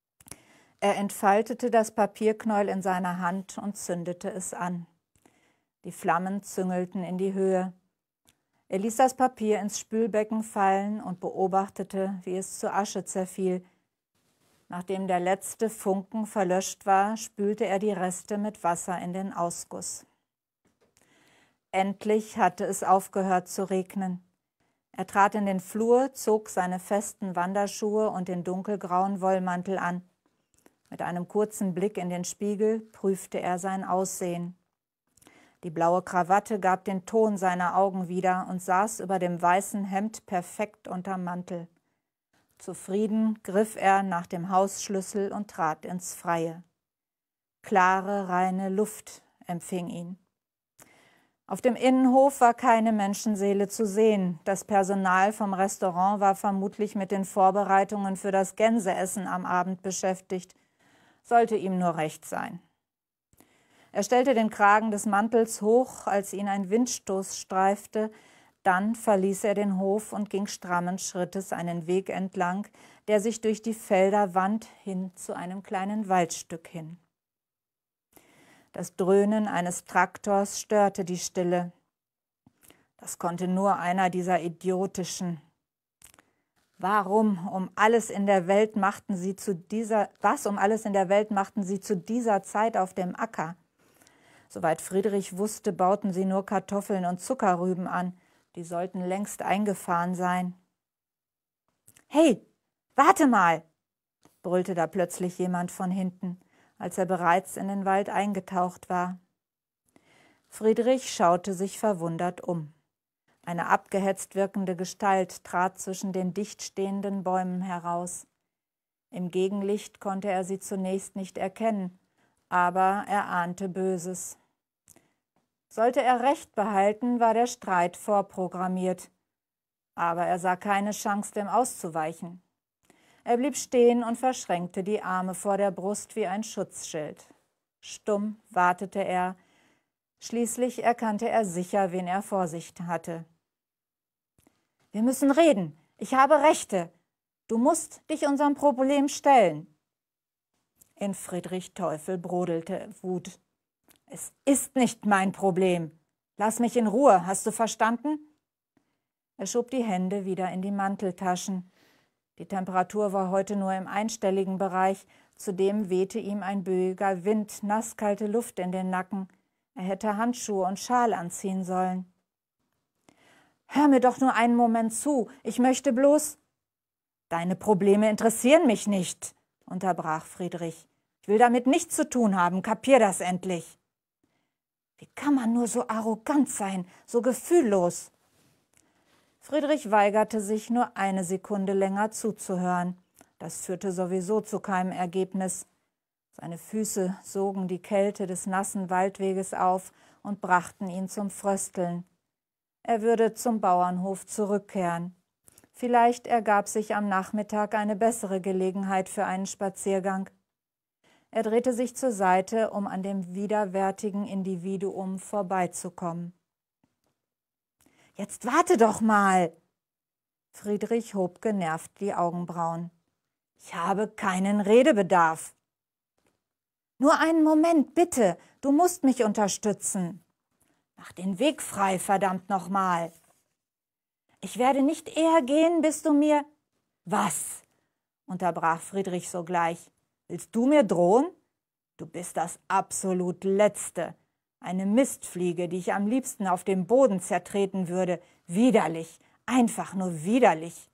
Er entfaltete das Papierknäuel in seiner Hand und zündete es an. Die Flammen züngelten in die Höhe. Er ließ das Papier ins Spülbecken fallen und beobachtete, wie es zu Asche zerfiel. Nachdem der letzte Funken verlöscht war, spülte er die Reste mit Wasser in den Ausguss. Endlich hatte es aufgehört zu regnen. Er trat in den Flur, zog seine festen Wanderschuhe und den dunkelgrauen Wollmantel an. Mit einem kurzen Blick in den Spiegel prüfte er sein Aussehen. Die blaue Krawatte gab den Ton seiner Augen wieder und saß über dem weißen Hemd perfekt unterm Mantel. Zufrieden griff er nach dem Hausschlüssel und trat ins Freie. Klare, reine Luft empfing ihn. Auf dem Innenhof war keine Menschenseele zu sehen. Das Personal vom Restaurant war vermutlich mit den Vorbereitungen für das Gänseessen am Abend beschäftigt. Sollte ihm nur recht sein. Er stellte den Kragen des Mantels hoch, als ihn ein Windstoß streifte. Dann verließ er den Hof und ging strammen Schrittes einen Weg entlang, der sich durch die Felder wand hin zu einem kleinen Waldstück hin. Das Dröhnen eines Traktors störte die Stille. Das konnte nur einer dieser idiotischen. Warum um alles in der Welt machten sie zu dieser, was um alles in der Welt machten sie zu dieser Zeit auf dem Acker? Soweit Friedrich wusste, bauten sie nur Kartoffeln und Zuckerrüben an. Die sollten längst eingefahren sein. »Hey, warte mal«, brüllte da plötzlich jemand von hinten, als er bereits in den Wald eingetaucht war. Friedrich schaute sich verwundert um. Eine abgehetzt wirkende Gestalt trat zwischen den dicht stehenden Bäumen heraus. Im Gegenlicht konnte er sie zunächst nicht erkennen, aber er ahnte Böses. Sollte er Recht behalten, war der Streit vorprogrammiert. Aber er sah keine Chance, dem auszuweichen. Er blieb stehen und verschränkte die Arme vor der Brust wie ein Schutzschild. Stumm wartete er. Schließlich erkannte er sicher, wen er vor sich hatte. »Wir müssen reden. Ich habe Rechte. Du musst dich unserem Problem stellen.« In Friedrich Teufel brodelte Wut. »Es ist nicht mein Problem. Lass mich in Ruhe, hast du verstanden?« Er schob die Hände wieder in die Manteltaschen. Die Temperatur war heute nur im einstelligen Bereich. Zudem wehte ihm ein böiger Wind, nasskalte Luft in den Nacken. Er hätte Handschuhe und Schal anziehen sollen. »Hör mir doch nur einen Moment zu. Ich möchte bloß...« »Deine Probleme interessieren mich nicht«, unterbrach Friedrich. »Ich will damit nichts zu tun haben. Kapier das endlich.« »Wie kann man nur so arrogant sein, so gefühllos?« Friedrich weigerte sich, nur eine Sekunde länger zuzuhören. Das führte sowieso zu keinem Ergebnis. Seine Füße sogen die Kälte des nassen Waldweges auf und brachten ihn zum Frösteln. Er würde zum Bauernhof zurückkehren. Vielleicht ergab sich am Nachmittag eine bessere Gelegenheit für einen Spaziergang. Er drehte sich zur Seite, um an dem widerwärtigen Individuum vorbeizukommen. »Jetzt warte doch mal!« Friedrich hob genervt die Augenbrauen. »Ich habe keinen Redebedarf.« »Nur einen Moment, bitte! Du musst mich unterstützen!« »Mach den Weg frei, verdammt nochmal!« »Ich werde nicht eher gehen, bis du mir...« »Was?« unterbrach Friedrich sogleich. »Willst du mir drohen? Du bist das absolut Letzte. Eine Mistfliege, die ich am liebsten auf dem Boden zertreten würde. Widerlich, einfach nur widerlich.«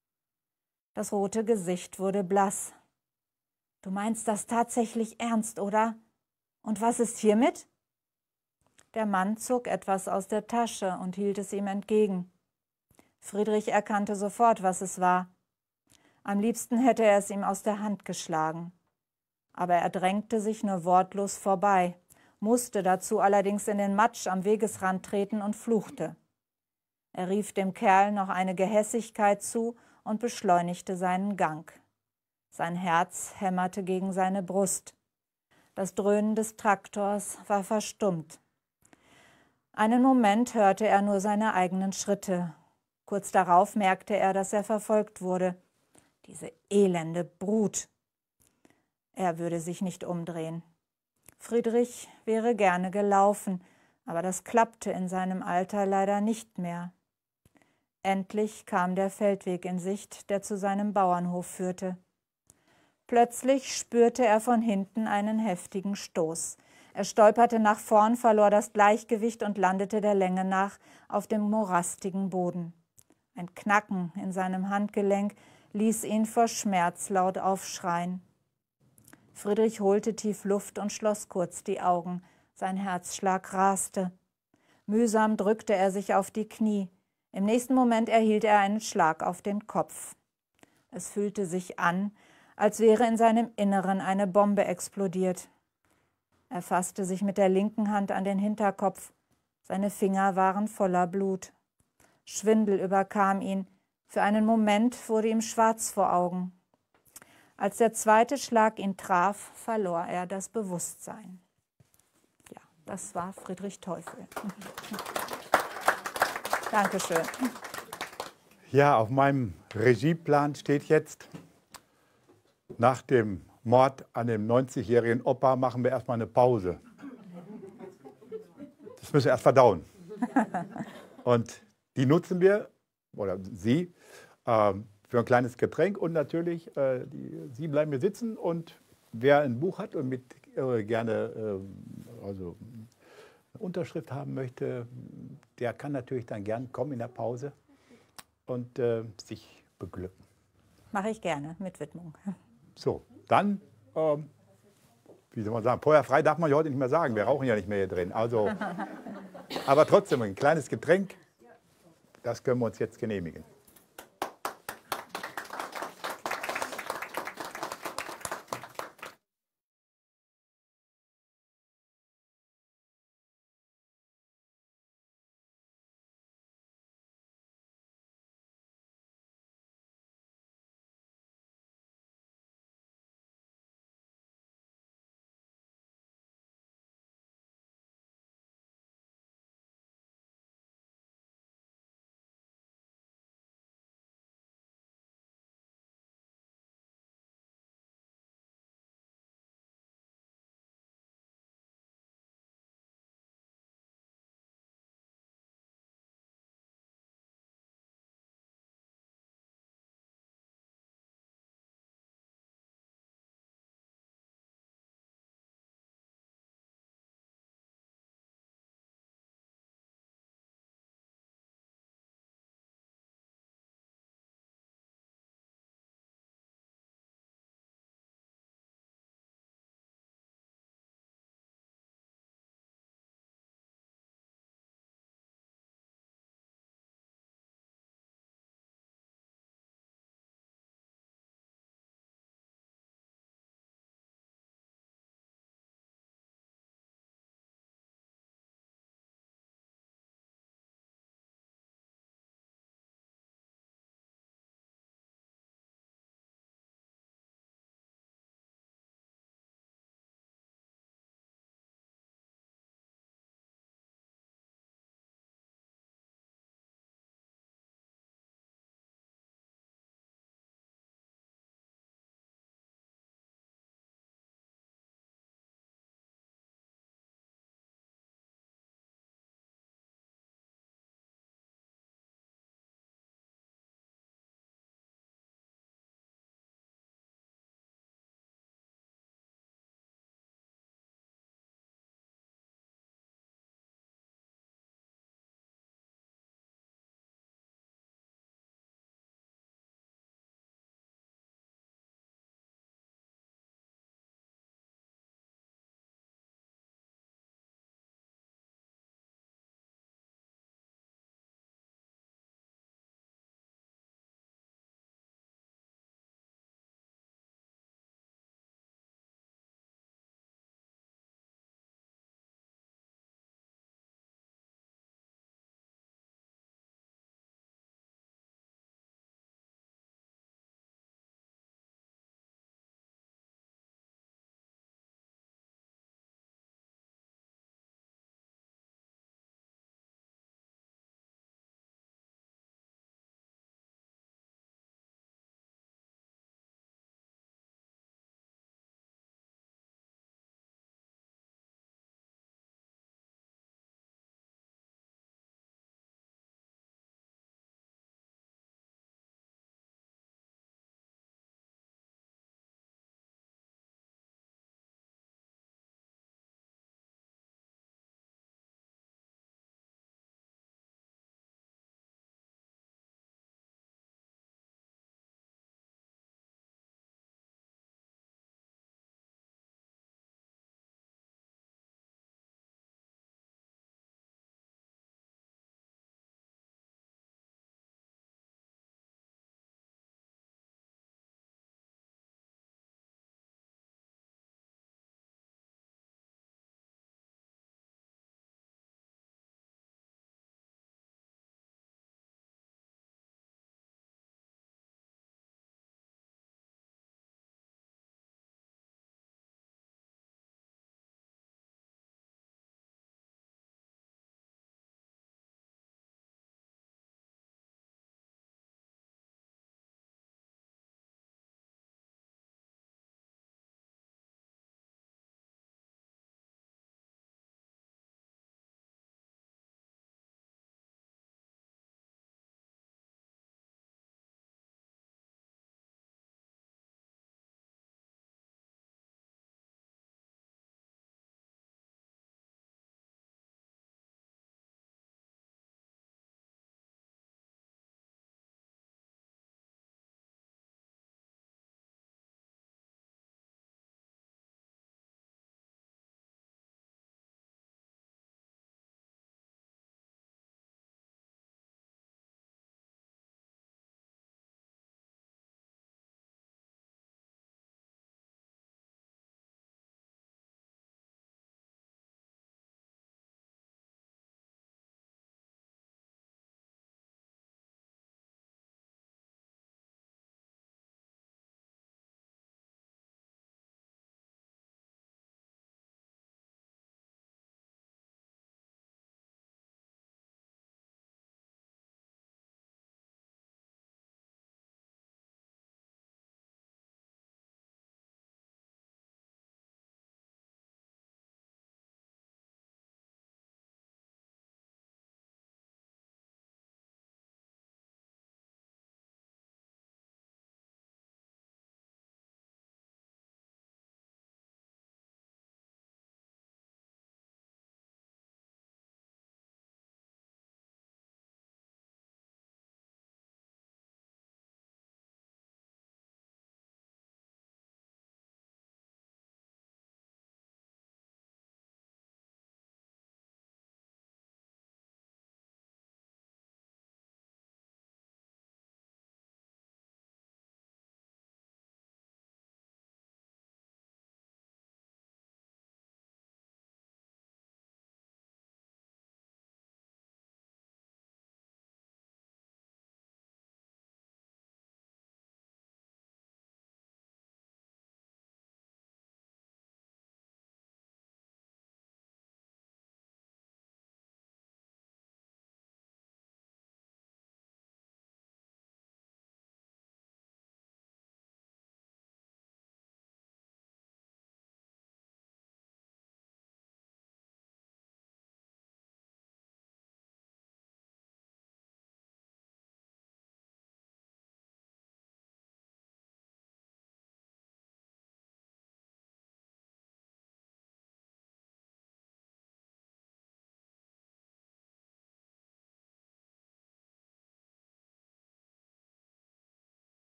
Das rote Gesicht wurde blass. »Du meinst das tatsächlich ernst, oder? Und was ist hiermit?« Der Mann zog etwas aus der Tasche und hielt es ihm entgegen. Friedrich erkannte sofort, was es war. Am liebsten hätte er es ihm aus der Hand geschlagen. Aber er drängte sich nur wortlos vorbei, musste dazu allerdings in den Matsch am Wegesrand treten und fluchte. Er rief dem Kerl noch eine Gehässigkeit zu und beschleunigte seinen Gang. Sein Herz hämmerte gegen seine Brust. Das Dröhnen des Traktors war verstummt. Einen Moment hörte er nur seine eigenen Schritte. Kurz darauf merkte er, dass er verfolgt wurde. Diese elende Brut. Er würde sich nicht umdrehen. Friedrich wäre gerne gelaufen, aber das klappte in seinem Alter leider nicht mehr. Endlich kam der Feldweg in Sicht, der zu seinem Bauernhof führte. Plötzlich spürte er von hinten einen heftigen Stoß. Er stolperte nach vorn, verlor das Gleichgewicht und landete der Länge nach auf dem morastigen Boden. Ein Knacken in seinem Handgelenk ließ ihn vor Schmerz laut aufschreien. Friedrich holte tief Luft und schloss kurz die Augen. Sein Herzschlag raste. Mühsam drückte er sich auf die Knie. Im nächsten Moment erhielt er einen Schlag auf den Kopf. Es fühlte sich an, als wäre in seinem Inneren eine Bombe explodiert. Er fasste sich mit der linken Hand an den Hinterkopf. Seine Finger waren voller Blut. Schwindel überkam ihn. Für einen Moment wurde ihm schwarz vor Augen. Als der zweite Schlag ihn traf, verlor er das Bewusstsein. Ja, das war Friedrich Teufel. Dankeschön. Ja, auf meinem Regieplan steht jetzt, nach dem Mord an dem neunzigjährigen Opa machen wir erstmal eine Pause. Das müssen wir erst verdauen. Und die nutzen wir, oder Sie, äh, für ein kleines Getränk. Und natürlich, äh, die, Sie bleiben hier sitzen. Und wer ein Buch hat und mit äh, gerne äh, also eine Unterschrift haben möchte, der kann natürlich dann gern kommen in der Pause und äh, sich beglücken. Mache ich gerne, mit Widmung. So, dann, ähm, wie soll man sagen, feuerfrei darf man ja heute nicht mehr sagen. Wir rauchen ja nicht mehr hier drin. Also, aber trotzdem ein kleines Getränk Das können wir uns jetzt genehmigen.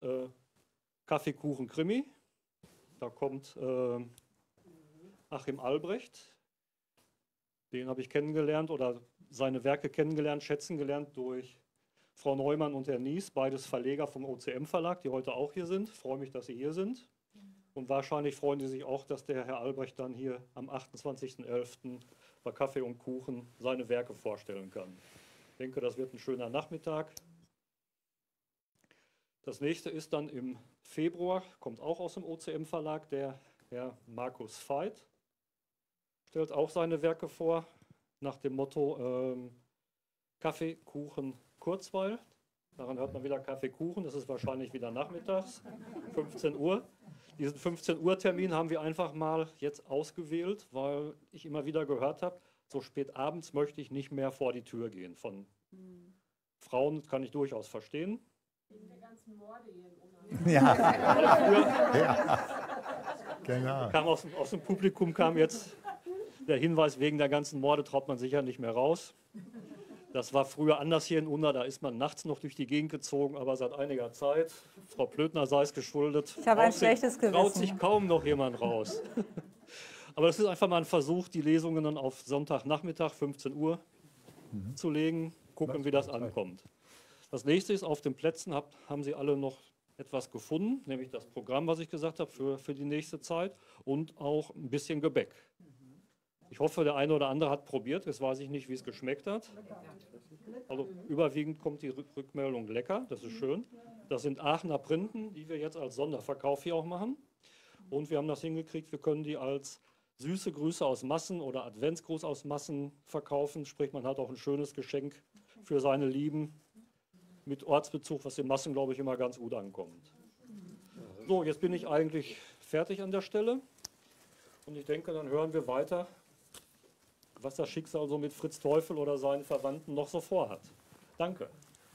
äh, Kaffee, Kuchen, Krimi. Da kommt äh, Achim Albrecht. Den habe ich kennengelernt oder seine Werke kennengelernt, schätzen gelernt durch Frau Neumann und Herr Nies, beides Verleger vom O C M-Verlag, die heute auch hier sind. Ich freue mich, dass Sie hier sind. Und wahrscheinlich freuen Sie sich auch, dass der Herr Albrecht dann hier am achtundzwanzigsten elften bei Kaffee und Kuchen seine Werke vorstellen kann. Ich denke, das wird ein schöner Nachmittag. Das nächste ist dann im Februar, kommt auch aus dem O C M-Verlag, der Herr Markus Veit. Stellt auch seine Werke vor, nach dem Motto ähm, Kaffee, Kuchen, Kurzweil. Daran hört man wieder Kaffee, Kuchen, das ist wahrscheinlich wieder nachmittags, fünfzehn Uhr. Diesen fünfzehn Uhr Termin haben wir einfach mal jetzt ausgewählt, weil ich immer wieder gehört habe, so spät abends möchte ich nicht mehr vor die Tür gehen. Von mhm. Frauen kann ich durchaus verstehen. Wegen der ganzen Morde hier in Unna. Ja. Früher, ja. Genau. Kam aus, aus dem Publikum kam jetzt der Hinweis, wegen der ganzen Morde traut man sicher nicht mehr raus. Das war früher anders hier in Unna, da ist man nachts noch durch die Gegend gezogen, aber seit einiger Zeit, Frau Plötner sei es geschuldet, ich habe ein schlechtes Gewissen. Traut sich kaum noch jemand raus. Aber es ist einfach mal ein Versuch, die Lesungen dann auf Sonntagnachmittag, fünfzehn Uhr, mhm. zu legen, gucken, wie das ankommt. Das nächste ist, auf den Plätzen hab, haben Sie alle noch etwas gefunden, nämlich das Programm, was ich gesagt habe, für, für die nächste Zeit und auch ein bisschen Gebäck. Ich hoffe, der eine oder andere hat probiert, jetzt weiß ich nicht, wie es geschmeckt hat. Also überwiegend kommt die Rückmeldung lecker, das ist schön. Das sind Aachener Printen, die wir jetzt als Sonderverkauf hier auch machen. Und wir haben das hingekriegt, wir können die als süße Grüße aus Massen oder Adventsgruß aus Massen verkaufen. Sprich, man hat auch ein schönes Geschenk für seine Lieben mit Ortsbezug, was in Massen, glaube ich, immer ganz gut ankommt. So, jetzt bin ich eigentlich fertig an der Stelle. Und ich denke, dann hören wir weiter, was das Schicksal so mit Fritz Teufel oder seinen Verwandten noch so vorhat. Danke.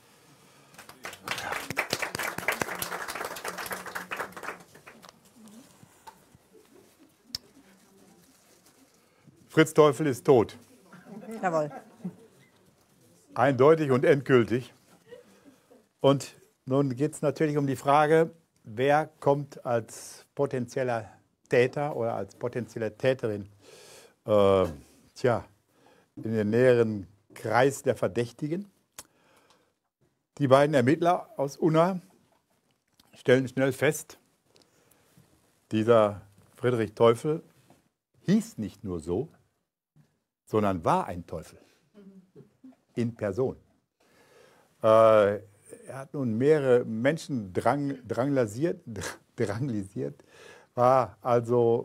Fritz Teufel ist tot. Jawohl. Eindeutig und endgültig. Und nun geht es natürlich um die Frage, wer kommt als potenzieller Täter oder als potenzielle Täterin äh, tja, in den näheren Kreis der Verdächtigen. Die beiden Ermittler aus Unna stellen schnell fest, dieser Friedrich Teufel hieß nicht nur so, sondern war ein Teufel in Person. Äh, er hat nun mehrere Menschen drang, dranglasiert, dranglisiert, war also,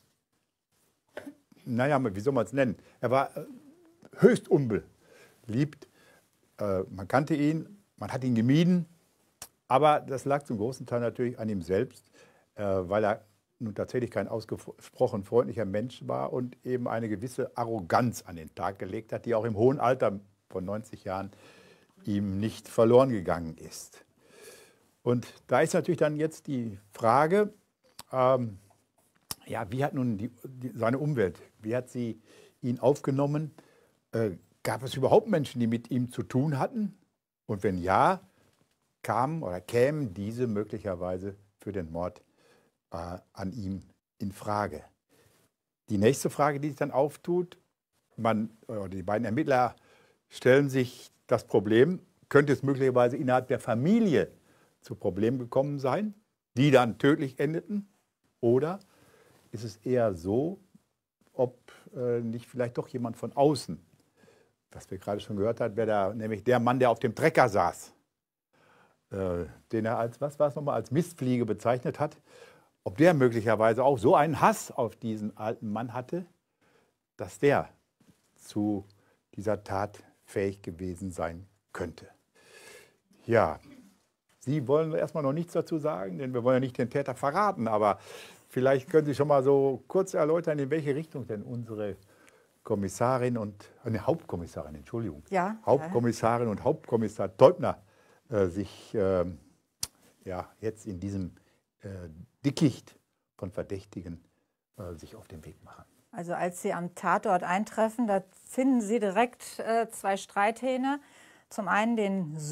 naja, wie soll man es nennen? Er war höchst unbeliebt. Äh, man kannte ihn, man hat ihn gemieden, aber das lag zum großen Teil natürlich an ihm selbst, äh, weil er nun tatsächlich kein ausgesprochen freundlicher Mensch war und eben eine gewisse Arroganz an den Tag gelegt hat, die auch im hohen Alter von neunzig Jahren ihm nicht verloren gegangen ist. Und da ist natürlich dann jetzt die Frage, ähm, ja, wie hat nun die, die, seine Umwelt, wie hat sie ihn aufgenommen? Äh, gab es überhaupt Menschen, die mit ihm zu tun hatten? Und wenn ja, kamen oder kämen diese möglicherweise für den Mord äh, an ihm in Frage? Die nächste Frage, die sich dann auftut, man, oder die beiden Ermittler stellen sich das Problem, könnte es möglicherweise innerhalb der Familie zu Problemen gekommen sein, die dann tödlich endeten? Oder ist es eher so, ob äh, nicht vielleicht doch jemand von außen, was wir gerade schon gehört haben, wäre da nämlich der Mann, der auf dem Trecker saß, äh, den er als, was war es nochmal, als Mistfliege bezeichnet hat, ob der möglicherweise auch so einen Hass auf diesen alten Mann hatte, dass der zu dieser Tat fähig gewesen sein könnte. Ja, Sie wollen erstmal noch nichts dazu sagen, denn wir wollen ja nicht den Täter verraten, aber vielleicht können Sie schon mal so kurz erläutern, in welche Richtung denn unsere Kommissarin und, eine Hauptkommissarin, Entschuldigung, ja, Hauptkommissarin ja. und Hauptkommissar Teubner äh, sich äh, ja, jetzt in diesem äh, Dickicht von Verdächtigen äh, sich auf den Weg machen. Also als Sie am Tatort eintreffen, da finden Sie direkt äh, zwei Streithähne. Zum einen den Sohn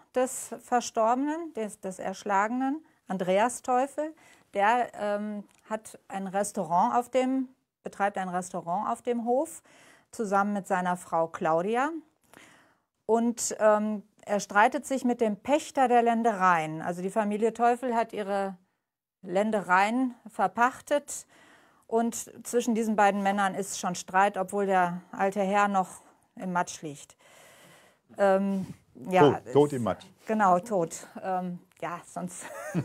des Verstorbenen, des, des Erschlagenen, Andreas Teufel, der ähm, hat ein Restaurant auf dem, betreibt ein Restaurant auf dem Hof, zusammen mit seiner Frau Claudia. Und ähm, er streitet sich mit dem Pächter der Ländereien. Also die Familie Teufel hat ihre Ländereien verpachtet. Und zwischen diesen beiden Männern ist schon Streit, obwohl der alte Herr noch im Matsch liegt. Ähm, ja, tot, tot im Matsch. Genau, tot. Ähm, ja, sonst.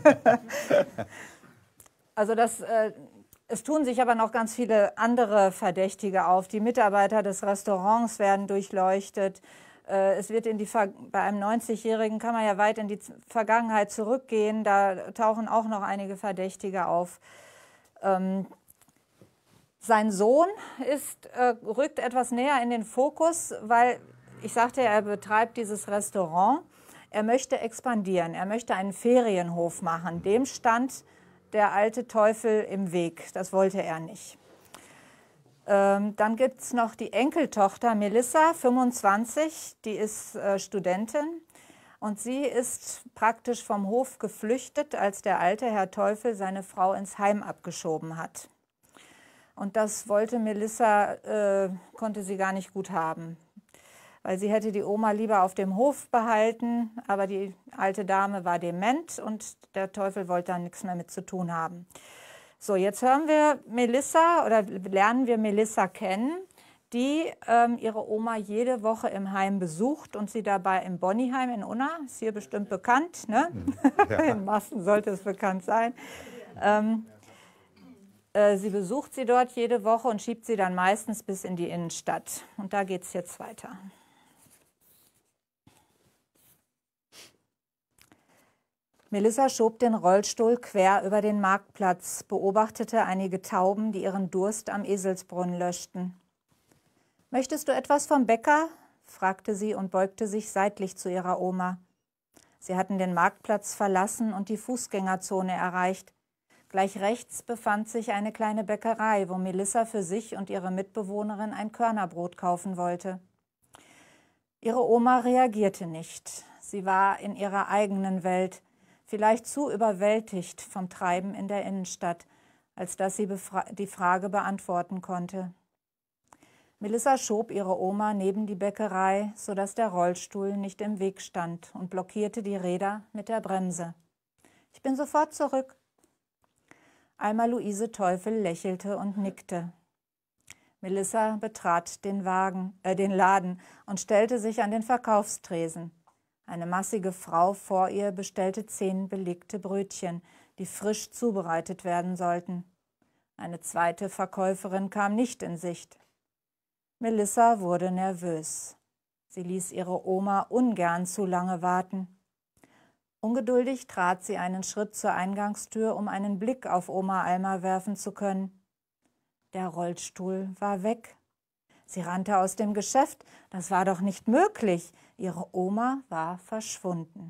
Also das, äh, es tun sich aber noch ganz viele andere Verdächtige auf. Die Mitarbeiter des Restaurants werden durchleuchtet. Äh, es wird in die Ver bei einem neunzigjährigen kann man ja weit in die Vergangenheit zurückgehen. Da tauchen auch noch einige Verdächtige auf. Ähm, Sein Sohn ist, äh, rückt etwas näher in den Fokus, weil, ich sagte, er betreibt dieses Restaurant. Er möchte expandieren, er möchte einen Ferienhof machen. Dem stand der alte Teufel im Weg, das wollte er nicht. Ähm, dann gibt es noch die Enkeltochter Melissa, fünfundzwanzig, die ist äh, Studentin. Und sie ist praktisch vom Hof geflüchtet, als der alte Herr Teufel seine Frau ins Heim abgeschoben hat. Und das wollte Melissa, äh, konnte sie gar nicht gut haben, weil sie hätte die Oma lieber auf dem Hof behalten, aber die alte Dame war dement und der Teufel wollte da nichts mehr mit zu tun haben. So, jetzt hören wir Melissa oder lernen wir Melissa kennen, die ähm, ihre Oma jede Woche im Heim besucht und sie dabei im Bonnyheim in Unna, ist hier bestimmt bekannt, ne? Ja. In Massen sollte es bekannt sein. Ähm, Sie besucht sie dort jede Woche und schiebt sie dann meistens bis in die Innenstadt. Und da geht es jetzt weiter. Melissa schob den Rollstuhl quer über den Marktplatz, beobachtete einige Tauben, die ihren Durst am Eselsbrunnen löschten. »Möchtest du etwas vom Bäcker?« fragte sie und beugte sich seitlich zu ihrer Oma. Sie hatten den Marktplatz verlassen und die Fußgängerzone erreicht. Gleich rechts befand sich eine kleine Bäckerei, wo Melissa für sich und ihre Mitbewohnerin ein Körnerbrot kaufen wollte. Ihre Oma reagierte nicht. Sie war in ihrer eigenen Welt, vielleicht zu überwältigt vom Treiben in der Innenstadt, als dass sie die Frage beantworten konnte. Melissa schob ihre Oma neben die Bäckerei, sodass der Rollstuhl nicht im Weg stand und blockierte die Räder mit der Bremse. »Ich bin sofort zurück.« Alma Luise Teufel lächelte und nickte. Melissa betrat den, Wagen, äh, den Laden und stellte sich an den Verkaufstresen. Eine massige Frau vor ihr bestellte zehn belegte Brötchen, die frisch zubereitet werden sollten. Eine zweite Verkäuferin kam nicht in Sicht. Melissa wurde nervös. Sie ließ ihre Oma ungern zu lange warten. Ungeduldig trat sie einen Schritt zur Eingangstür, um einen Blick auf Oma Alma werfen zu können. Der Rollstuhl war weg. Sie rannte aus dem Geschäft. Das war doch nicht möglich. Ihre Oma war verschwunden.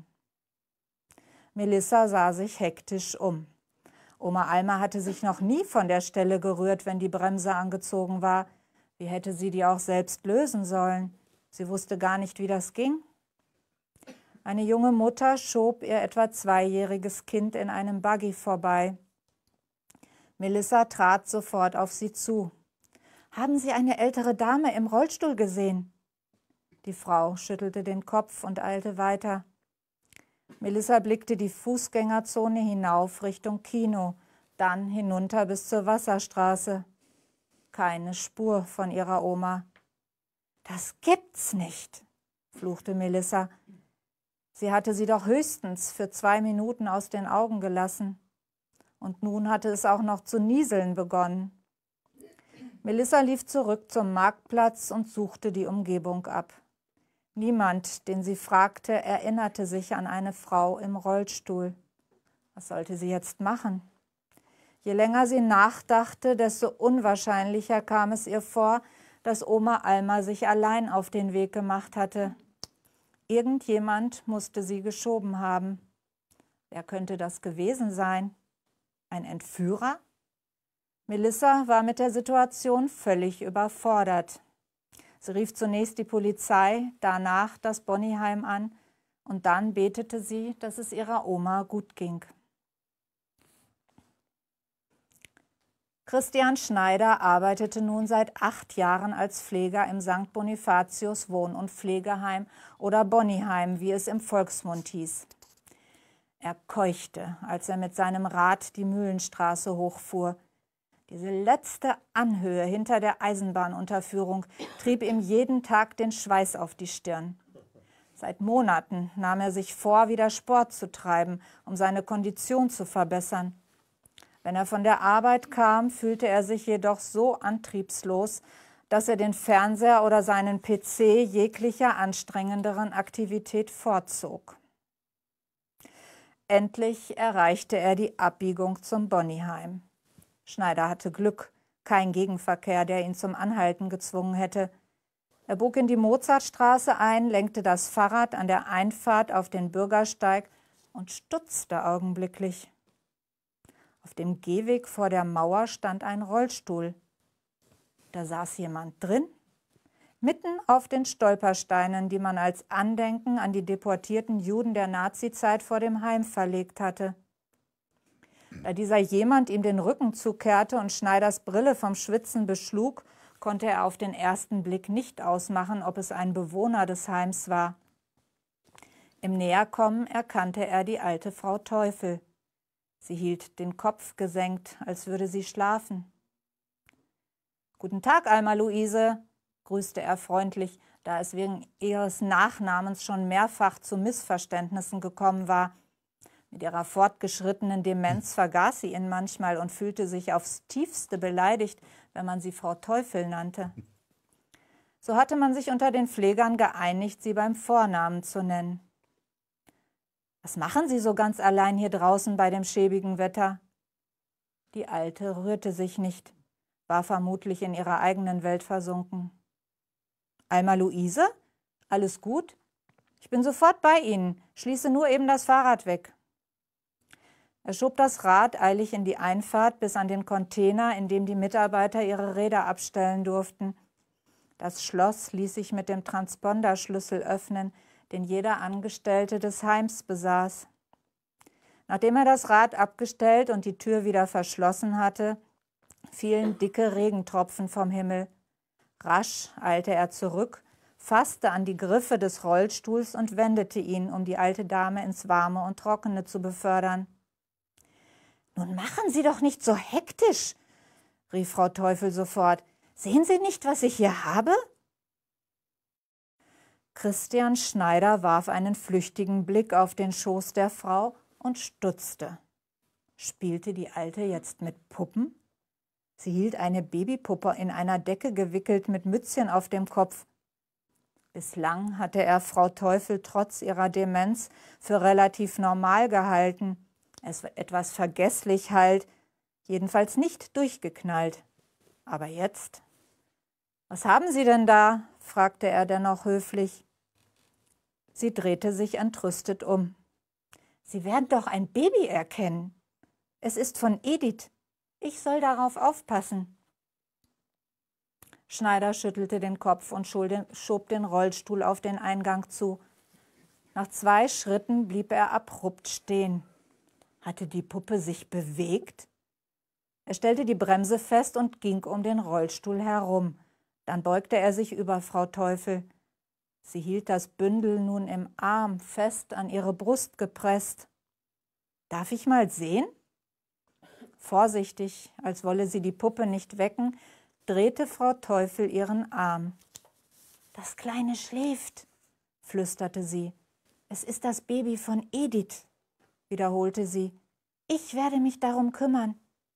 Melissa sah sich hektisch um. Oma Alma hatte sich noch nie von der Stelle gerührt, wenn die Bremse angezogen war. Wie hätte sie die auch selbst lösen sollen? Sie wusste gar nicht, wie das ging. Eine junge Mutter schob ihr etwa zweijähriges Kind in einem Buggy vorbei. Melissa trat sofort auf sie zu. »Haben Sie eine ältere Dame im Rollstuhl gesehen?« Die Frau schüttelte den Kopf und eilte weiter. Melissa blickte die Fußgängerzone hinauf Richtung Kino, dann hinunter bis zur Wasserstraße. Keine Spur von ihrer Oma. »Das gibt's nicht«, fluchte Melissa. Sie hatte sie doch höchstens für zwei Minuten aus den Augen gelassen. Und nun hatte es auch noch zu nieseln begonnen. Melissa lief zurück zum Marktplatz und suchte die Umgebung ab. Niemand, den sie fragte, erinnerte sich an eine Frau im Rollstuhl. Was sollte sie jetzt machen? Je länger sie nachdachte, desto unwahrscheinlicher kam es ihr vor, dass Oma Alma sich allein auf den Weg gemacht hatte. Irgendjemand musste sie geschoben haben. Wer könnte das gewesen sein? Ein Entführer? Melissa war mit der Situation völlig überfordert. Sie rief zunächst die Polizei, danach das Bonnyheim an Und dann betete sie, dass es ihrer Oma gut ging. Christian Schneider arbeitete nun seit acht Jahren als Pfleger im Sankt Bonifatius Wohn- und Pflegeheim oder Bonniheim, wie es im Volksmund hieß. Er keuchte, als er mit seinem Rad die Mühlenstraße hochfuhr. Diese letzte Anhöhe hinter der Eisenbahnunterführung trieb ihm jeden Tag den Schweiß auf die Stirn. Seit Monaten nahm er sich vor, wieder Sport zu treiben, um seine Kondition zu verbessern. Wenn er von der Arbeit kam, fühlte er sich jedoch so antriebslos, dass er den Fernseher oder seinen P C jeglicher anstrengenderen Aktivität vorzog. Endlich erreichte er die Abbiegung zum Bonniheim. Schneider hatte Glück, kein Gegenverkehr, der ihn zum Anhalten gezwungen hätte. Er bog in die Mozartstraße ein, lenkte das Fahrrad an der Einfahrt auf den Bürgersteig und stutzte augenblicklich. Auf dem Gehweg vor der Mauer stand ein Rollstuhl. Da saß jemand drin, mitten auf den Stolpersteinen, die man als Andenken an die deportierten Juden der Nazizeit vor dem Heim verlegt hatte. Da dieser jemand ihm den Rücken zukehrte und Schneiders Brille vom Schwitzen beschlug, konnte er auf den ersten Blick nicht ausmachen, ob es ein Bewohner des Heims war. Im Näherkommen erkannte er die alte Frau Teufel. Sie hielt den Kopf gesenkt, als würde sie schlafen. »Guten Tag, Alma Luise«, grüßte er freundlich, da es wegen ihres Nachnamens schon mehrfach zu Missverständnissen gekommen war. Mit ihrer fortgeschrittenen Demenz vergaß sie ihn manchmal und fühlte sich aufs Tiefste beleidigt, wenn man sie Frau Teufel nannte. So hatte man sich unter den Pflegern geeinigt, sie beim Vornamen zu nennen. »Was machen Sie so ganz allein hier draußen bei dem schäbigen Wetter?« Die Alte rührte sich nicht, war vermutlich in ihrer eigenen Welt versunken. »Alma Luise? Alles gut? Ich bin sofort bei Ihnen, schließe nur eben das Fahrrad weg.« Er schob das Rad eilig in die Einfahrt bis an den Container, in dem die Mitarbeiter ihre Räder abstellen durften. Das Schloss ließ sich mit dem Transponderschlüssel öffnen, den jeder Angestellte des Heims besaß. Nachdem er das Rad abgestellt und die Tür wieder verschlossen hatte, fielen dicke Regentropfen vom Himmel. Rasch eilte er zurück, fasste an die Griffe des Rollstuhls und wendete ihn, um die alte Dame ins Warme und Trockene zu befördern. »Nun machen Sie doch nicht so hektisch«, rief Frau Teufel sofort. »Sehen Sie nicht, was ich hier habe?« Christian Schneider warf einen flüchtigen Blick auf den Schoß der Frau und stutzte. Spielte die Alte jetzt mit Puppen? Sie hielt eine Babypuppe in einer Decke gewickelt mit Mützchen auf dem Kopf. Bislang hatte er Frau Teufel trotz ihrer Demenz für relativ normal gehalten, es etwas vergesslich halt, jedenfalls nicht durchgeknallt. Aber jetzt? »Was haben Sie denn da?« fragte er dennoch höflich. Sie drehte sich entrüstet um. »Sie werden doch ein Baby erkennen. Es ist von Edith. Ich soll darauf aufpassen.« Schneider schüttelte den Kopf und schob den Rollstuhl auf den Eingang zu. Nach zwei Schritten blieb er abrupt stehen. Hatte die Puppe sich bewegt? Er stellte die Bremse fest und ging um den Rollstuhl herum. Dann beugte er sich über Frau Teufel. Sie hielt das Bündel nun im Arm fest an ihre Brust gepresst. »Darf ich mal sehen?« Vorsichtig, als wolle sie die Puppe nicht wecken, drehte Frau Teufel ihren Arm. »Das Kleine schläft«, flüsterte sie. »Es ist das Baby von Edith«, wiederholte sie. »Ich werde mich darum kümmern.«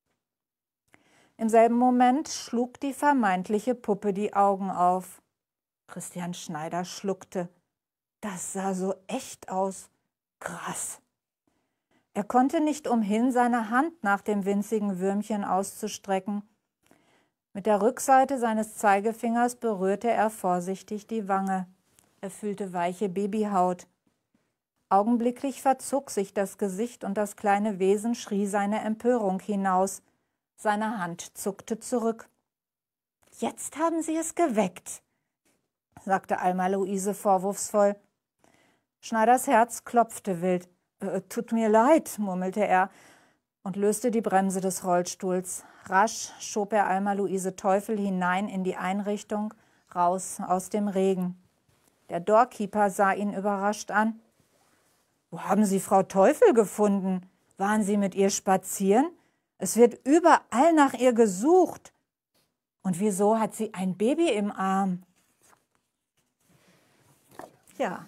Im selben Moment schlug die vermeintliche Puppe die Augen auf. Christian Schneider schluckte. Das sah so echt aus. Krass. Er konnte nicht umhin, seine Hand nach dem winzigen Würmchen auszustrecken. Mit der Rückseite seines Zeigefingers berührte er vorsichtig die Wange. Er fühlte weiche Babyhaut. Augenblicklich verzog sich das Gesicht und das kleine Wesen schrie seine Empörung hinaus. Seine Hand zuckte zurück. »Jetzt haben Sie es geweckt«, sagte Alma Luise vorwurfsvoll. Schneiders Herz klopfte wild. Äh, »Tut mir leid«, murmelte er und löste die Bremse des Rollstuhls. Rasch schob er Alma-Luise Teufel hinein in die Einrichtung, raus aus dem Regen. Der Doorkeeper sah ihn überrascht an. »Wo haben Sie Frau Teufel gefunden? Waren Sie mit ihr spazieren? Es wird überall nach ihr gesucht. Und wieso hat sie ein Baby im Arm?« Ja.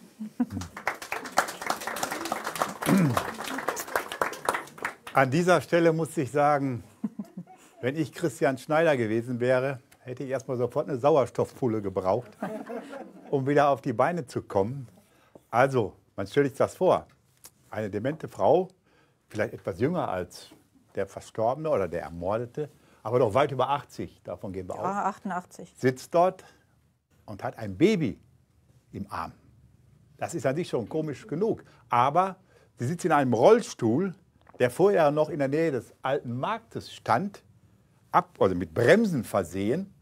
An dieser Stelle muss ich sagen, wenn ich Christian Schneider gewesen wäre, hätte ich erstmal sofort eine Sauerstoffpulle gebraucht, um wieder auf die Beine zu kommen. Also, man stellt sich das vor, eine demente Frau, vielleicht etwas jünger als der Verstorbene oder der Ermordete, aber doch weit über achtzig, davon gehen wir aus. Ja, achtundachtzig. Sitzt dort und hat ein Baby im Arm. Das ist an sich schon komisch genug. Aber sie sitzt in einem Rollstuhl, der vorher noch in der Nähe des alten Marktes stand, ab, also mit Bremsen versehen.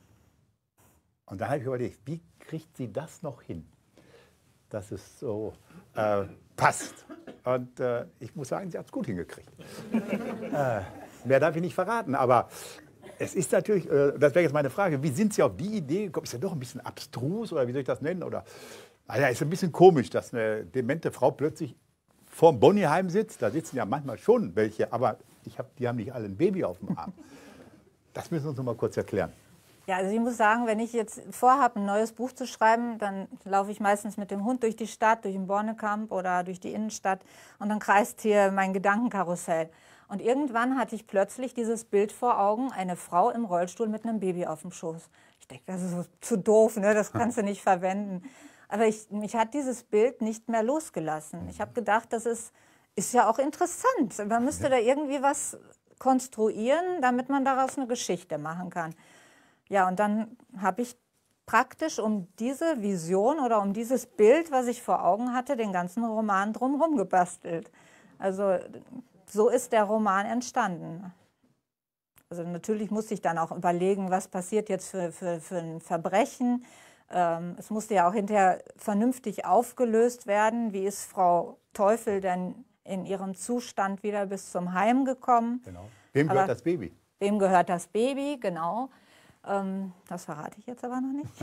Und dann habe ich überlegt, wie kriegt sie das noch hin, dass es so äh, passt? Und äh, ich muss sagen, sie hat es gut hingekriegt. äh, mehr darf ich nicht verraten, aber es ist natürlich, äh, das wäre jetzt meine Frage, wie sind Sie auf die Idee gekommen? Ist ja doch ein bisschen abstrus oder wie soll ich das nennen? Oder, naja, ist ein bisschen komisch, dass eine demente Frau plötzlich vorm Bonnieheim sitzt. Da sitzen ja manchmal schon welche, aber ich hab, die haben nicht alle ein Baby auf dem Arm. Das müssen Sie uns noch mal kurz erklären. Ja, also ich muss sagen, wenn ich jetzt vorhabe, ein neues Buch zu schreiben, dann laufe ich meistens mit dem Hund durch die Stadt, durch den Bornekamp oder durch die Innenstadt und dann kreist hier mein Gedankenkarussell. Und irgendwann hatte ich plötzlich dieses Bild vor Augen, eine Frau im Rollstuhl mit einem Baby auf dem Schoß. Ich denke, das ist so zu doof, ne? Das kannst du nicht verwenden. Aber ich, mich hat dieses Bild nicht mehr losgelassen. Ich habe gedacht, das ist, ist ja auch interessant. Man müsste da irgendwie was konstruieren, damit man daraus eine Geschichte machen kann. Ja, und dann habe ich praktisch um diese Vision oder um dieses Bild, was ich vor Augen hatte, den ganzen Roman drumherum gebastelt. Also so ist der Roman entstanden. Also natürlich musste ich dann auch überlegen, was passiert jetzt für, für, für ein Verbrechen. Ähm, es musste ja auch hinterher vernünftig aufgelöst werden. Wie ist Frau Teufel denn in ihrem Zustand wieder bis zum Heim gekommen? Genau. Wem gehört aber das Baby? Wem gehört das Baby, genau. Ähm, das verrate ich jetzt aber noch nicht.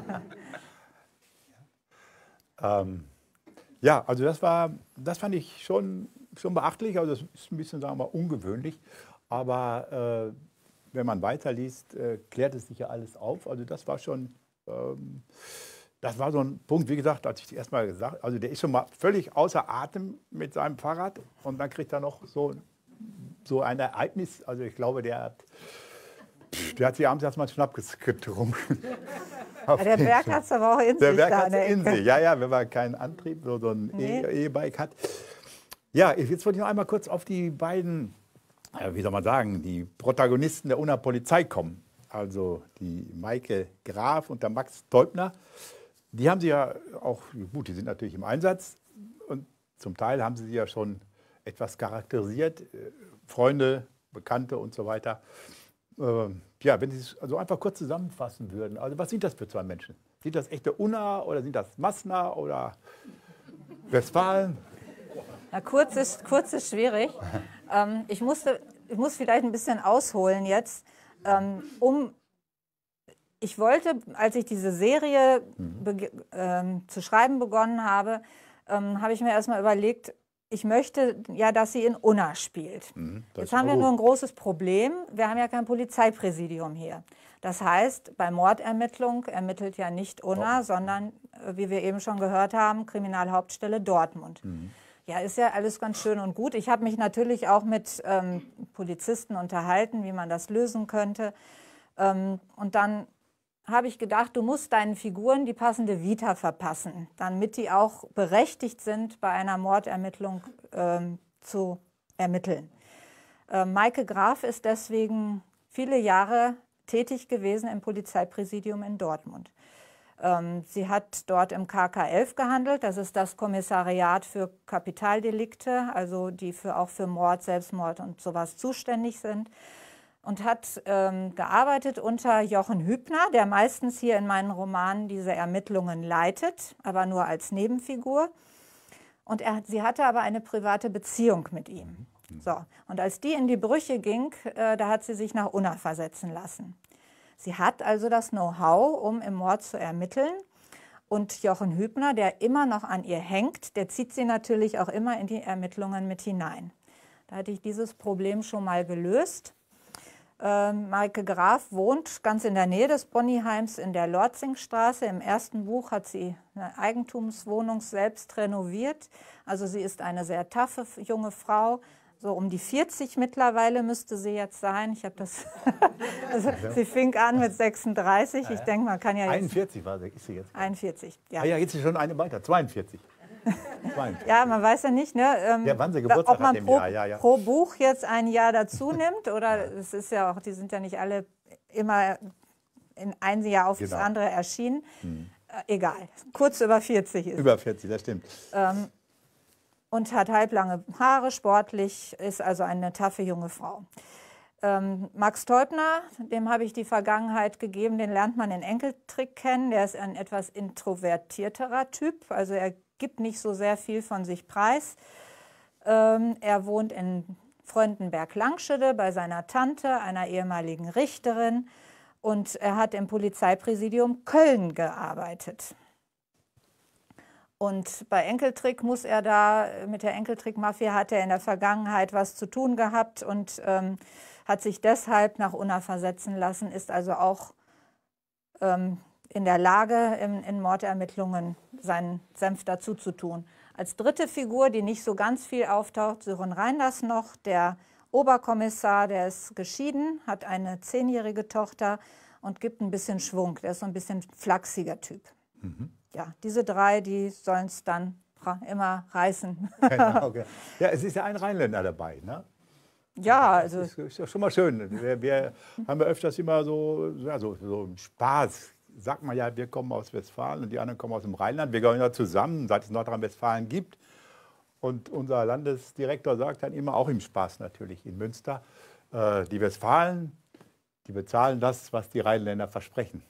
ähm, ja, also das war, das fand ich schon, schon beachtlich. Also das ist ein bisschen, sagen wir mal, ungewöhnlich. Aber äh, wenn man weiterliest, äh, klärt es sich ja alles auf. Also das war schon, ähm, das war so ein Punkt, wie gesagt, als ich erst mal gesagt, also der ist schon mal völlig außer Atem mit seinem Fahrrad und dann kriegt er noch so, so ein Ereignis. Also ich glaube, der hat, der hat sich abends erstmal einen Schnaps getrunken. Ja, der Berg hat es aber auch in der sich. Der Berg hat es in sich, ja, ja, wenn man keinen Antrieb, so, so ein nee. E-Bike hat. Ja, jetzt wollte ich noch einmal kurz auf die beiden, wie soll man sagen, die Protagonisten der Unna Polizei kommen. Also die Maike Graf und der Max Teubner. Die haben sie ja auch, gut, die sind natürlich im Einsatz und zum Teil haben sie sie ja schon etwas charakterisiert. Freunde, Bekannte und so weiter. Äh, ja, wenn Sie es also einfach kurz zusammenfassen würden. Also was sind das für zwei Menschen? Sind das echte Unna oder sind das Massner oder Westfalen? Na, kurz ist, kurz ist schwierig. ähm, ich, musste, ich muss vielleicht ein bisschen ausholen jetzt, ähm, um ich wollte, als ich diese Serie mhm. ähm, zu schreiben begonnen habe, ähm, habe ich mir erstmal überlegt, ich möchte ja, dass sie in Unna spielt. Mhm, Jetzt haben wir gut. nur ein großes Problem. Wir haben ja kein Polizeipräsidium hier. Das heißt, bei Mordermittlung ermittelt ja nicht Unna, oh. sondern, wie wir eben schon gehört haben, Kriminalhauptstelle Dortmund. Mhm. Ja, ist ja alles ganz schön und gut. Ich habe mich natürlich auch mit ähm, Polizisten unterhalten, wie man das lösen könnte. Ähm, und dann habe ich gedacht, du musst deinen Figuren die passende Vita verpassen, damit die auch berechtigt sind, bei einer Mordermittlung ähm, zu ermitteln. Äh, Maike Graf ist deswegen viele Jahre tätig gewesen im Polizeipräsidium in Dortmund. Ähm, sie hat dort im K K elf gehandelt, das ist das Kommissariat für Kapitaldelikte, also die für, auch für Mord, Selbstmord und sowas zuständig sind. Und hat ähm, gearbeitet unter Jochen Hübner, der meistens hier in meinen Romanen diese Ermittlungen leitet, aber nur als Nebenfigur. Und er, sie hatte aber eine private Beziehung mit ihm. So. Und als die in die Brüche ging, äh, da hat sie sich nach Unna versetzen lassen. Sie hat also das Know-how, um im Mord zu ermitteln. Und Jochen Hübner, der immer noch an ihr hängt, der zieht sie natürlich auch immer in die Ermittlungen mit hinein. Da hatte ich dieses Problem schon mal gelöst. Ähm, Maike Graf wohnt ganz in der Nähe des Bonnyheims in der Lorzingstraße. Im ersten Buch hat sie eine Eigentumswohnung selbst renoviert. Also sie ist eine sehr taffe junge Frau. So um die vierzig mittlerweile müsste sie jetzt sein. Ich habe das. Also sie fing an mit sechsunddreißig. Ich denke, man kann ja jetzt. einundvierzig war sie, ist sie jetzt. einundvierzig, ja. Ah ja, jetzt ist sie schon eine weiter, zweiundvierzig. zweiundvierzig. Ja, man weiß ja nicht, ne, ähm, Ja, wann sie Geburtstag ob man hat im pro, Jahr, ja, ja. pro Buch jetzt ein Jahr dazu nimmt. Oder es ist ja auch, die sind ja nicht alle immer in ein Jahr auf das Genau. andere erschienen. Hm. Äh, egal, kurz über vierzig ist. Über vierzig, das stimmt. Ähm, und hat halblange Haare, sportlich, ist also eine taffe junge Frau. Ähm, Max Teubner, dem habe ich die Vergangenheit gegeben, den lernt man in Enkeltrick kennen. Der ist ein etwas introvertierterer Typ, also er gibt nicht so sehr viel von sich preis. Ähm, er wohnt in Freudenberg-Langschede bei seiner Tante, einer ehemaligen Richterin, und er hat im Polizeipräsidium Köln gearbeitet. Und bei Enkeltrick muss er da, mit der Enkeltrick-Mafia hat er in der Vergangenheit was zu tun gehabt und ähm, hat sich deshalb nach Unna versetzen lassen, ist also auch ähm, in der Lage, in, in Mordermittlungen seinen Senf dazu zu tun. Als dritte Figur, die nicht so ganz viel auftaucht, Sören Reinders noch, der Oberkommissar, der ist geschieden, hat eine zehnjährige Tochter und gibt ein bisschen Schwung. Der ist so ein bisschen flachsiger Typ. Mhm. Ja, diese drei, die sollen es dann immer reißen. Genau, okay. Ja, es ist ja ein Rheinländer dabei, ne? Ja, also. Das ist ja schon mal schön. Wir, wir haben ja öfters immer so, ja, so, so einen Spaß. Sagt man ja, wir kommen aus Westfalen und die anderen kommen aus dem Rheinland. Wir gehören ja zusammen, seit es Nordrhein-Westfalen gibt. Und unser Landesdirektor sagt dann immer, auch im Spaß natürlich in Münster, äh, die Westfalen, die bezahlen das, was die Rheinländer versprechen.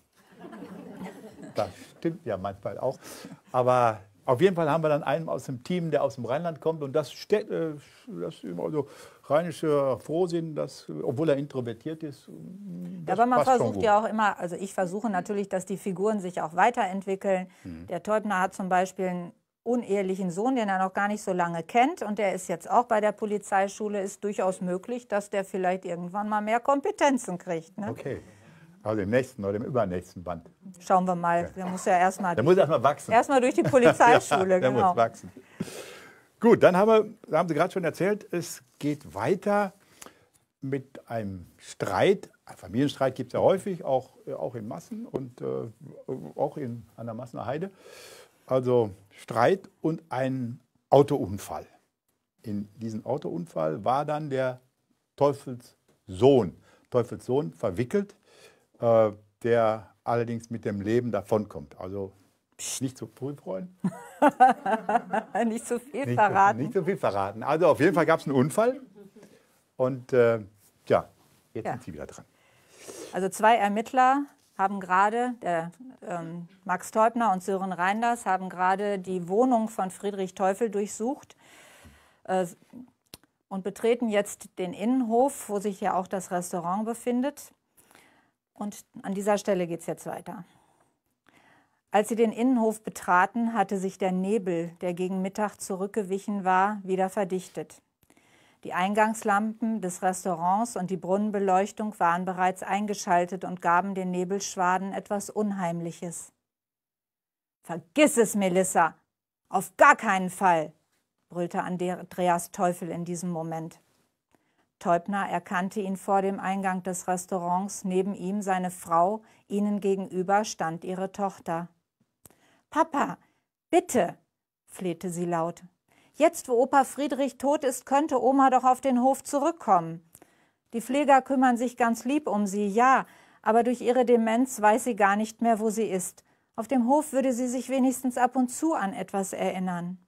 Das stimmt ja manchmal auch. Aber auf jeden Fall haben wir dann einen aus dem Team, der aus dem Rheinland kommt. Und das, steht, äh, das ist immer so rheinischer Frohsinn, dass, obwohl er introvertiert ist. Ja, aber man versucht ja auch immer, also ich versuche natürlich, dass die Figuren sich auch weiterentwickeln. Mhm. Der Teubner hat zum Beispiel einen unehelichen Sohn, den er noch gar nicht so lange kennt. Und der ist jetzt auch bei der Polizeischule. Ist durchaus möglich, dass der vielleicht irgendwann mal mehr Kompetenzen kriegt. Ne? Okay. Also im nächsten oder im übernächsten Band. Schauen wir mal. Der muss ja erstmal der muss erstmal wachsen. Erstmal durch die Polizeischule, ja, der genau. muss wachsen. Gut, dann haben wir, da haben Sie gerade schon erzählt, es geht weiter mit einem Streit. Ein Familienstreit gibt es ja häufig, auch, auch in Massen und äh, auch in, an der Massener Heide. Also Streit und ein Autounfall. In diesen Autounfall war dann der Teufelssohn, Teufelssohn verwickelt, äh, der allerdings mit dem Leben davonkommt. Also nicht zu früh freuen. Nicht zu viel nicht, verraten. Nicht zu viel verraten. Also auf jeden Fall gab es einen Unfall und äh, ja, jetzt ja. sind Sie wieder dran. Also zwei Ermittler haben gerade, der ähm, Max Teubner und Sören Reinders, haben gerade die Wohnung von Friedrich Teufel durchsucht äh, und betreten jetzt den Innenhof, wo sich ja auch das Restaurant befindet. Und an dieser Stelle geht es jetzt weiter. Als sie den Innenhof betraten, hatte sich der Nebel, der gegen Mittag zurückgewichen war, wieder verdichtet. Die Eingangslampen des Restaurants und die Brunnenbeleuchtung waren bereits eingeschaltet und gaben den Nebelschwaden etwas Unheimliches. »Vergiss es, Melissa! Auf gar keinen Fall!« brüllte Andreas Teufel in diesem Moment. Teubner erkannte ihn vor dem Eingang des Restaurants, neben ihm seine Frau, ihnen gegenüber stand ihre Tochter. »Papa, bitte«, flehte sie laut. »Jetzt, wo Opa Friedrich tot ist, könnte Oma doch auf den Hof zurückkommen. Die Pfleger kümmern sich ganz lieb um sie, ja, aber durch ihre Demenz weiß sie gar nicht mehr, wo sie ist. Auf dem Hof würde sie sich wenigstens ab und zu an etwas erinnern.«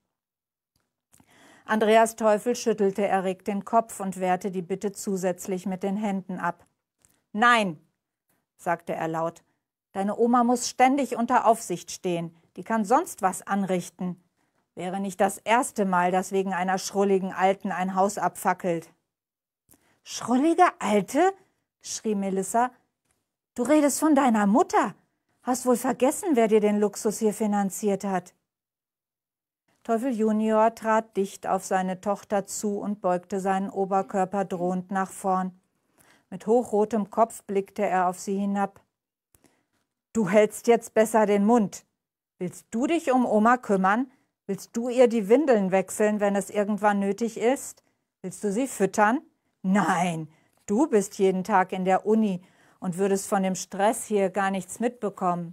Andreas Teufel schüttelte erregt den Kopf und wehrte die Bitte zusätzlich mit den Händen ab. »Nein«, sagte er laut, »deine Oma muss ständig unter Aufsicht stehen. Die kann sonst was anrichten. Wäre nicht das erste Mal, dass wegen einer schrulligen Alten ein Haus abfackelt. »Schrullige Alte?« schrie Melissa. »Du redest von deiner Mutter. Hast wohl vergessen, wer dir den Luxus hier finanziert hat?« Teufel Junior trat dicht auf seine Tochter zu und beugte seinen Oberkörper drohend nach vorn. Mit hochrotem Kopf blickte er auf sie hinab. »Du hältst jetzt besser den Mund. Willst du dich um Oma kümmern? Willst du ihr die Windeln wechseln, wenn es irgendwann nötig ist? Willst du sie füttern? Nein, du bist jeden Tag in der Uni und würdest von dem Stress hier gar nichts mitbekommen.«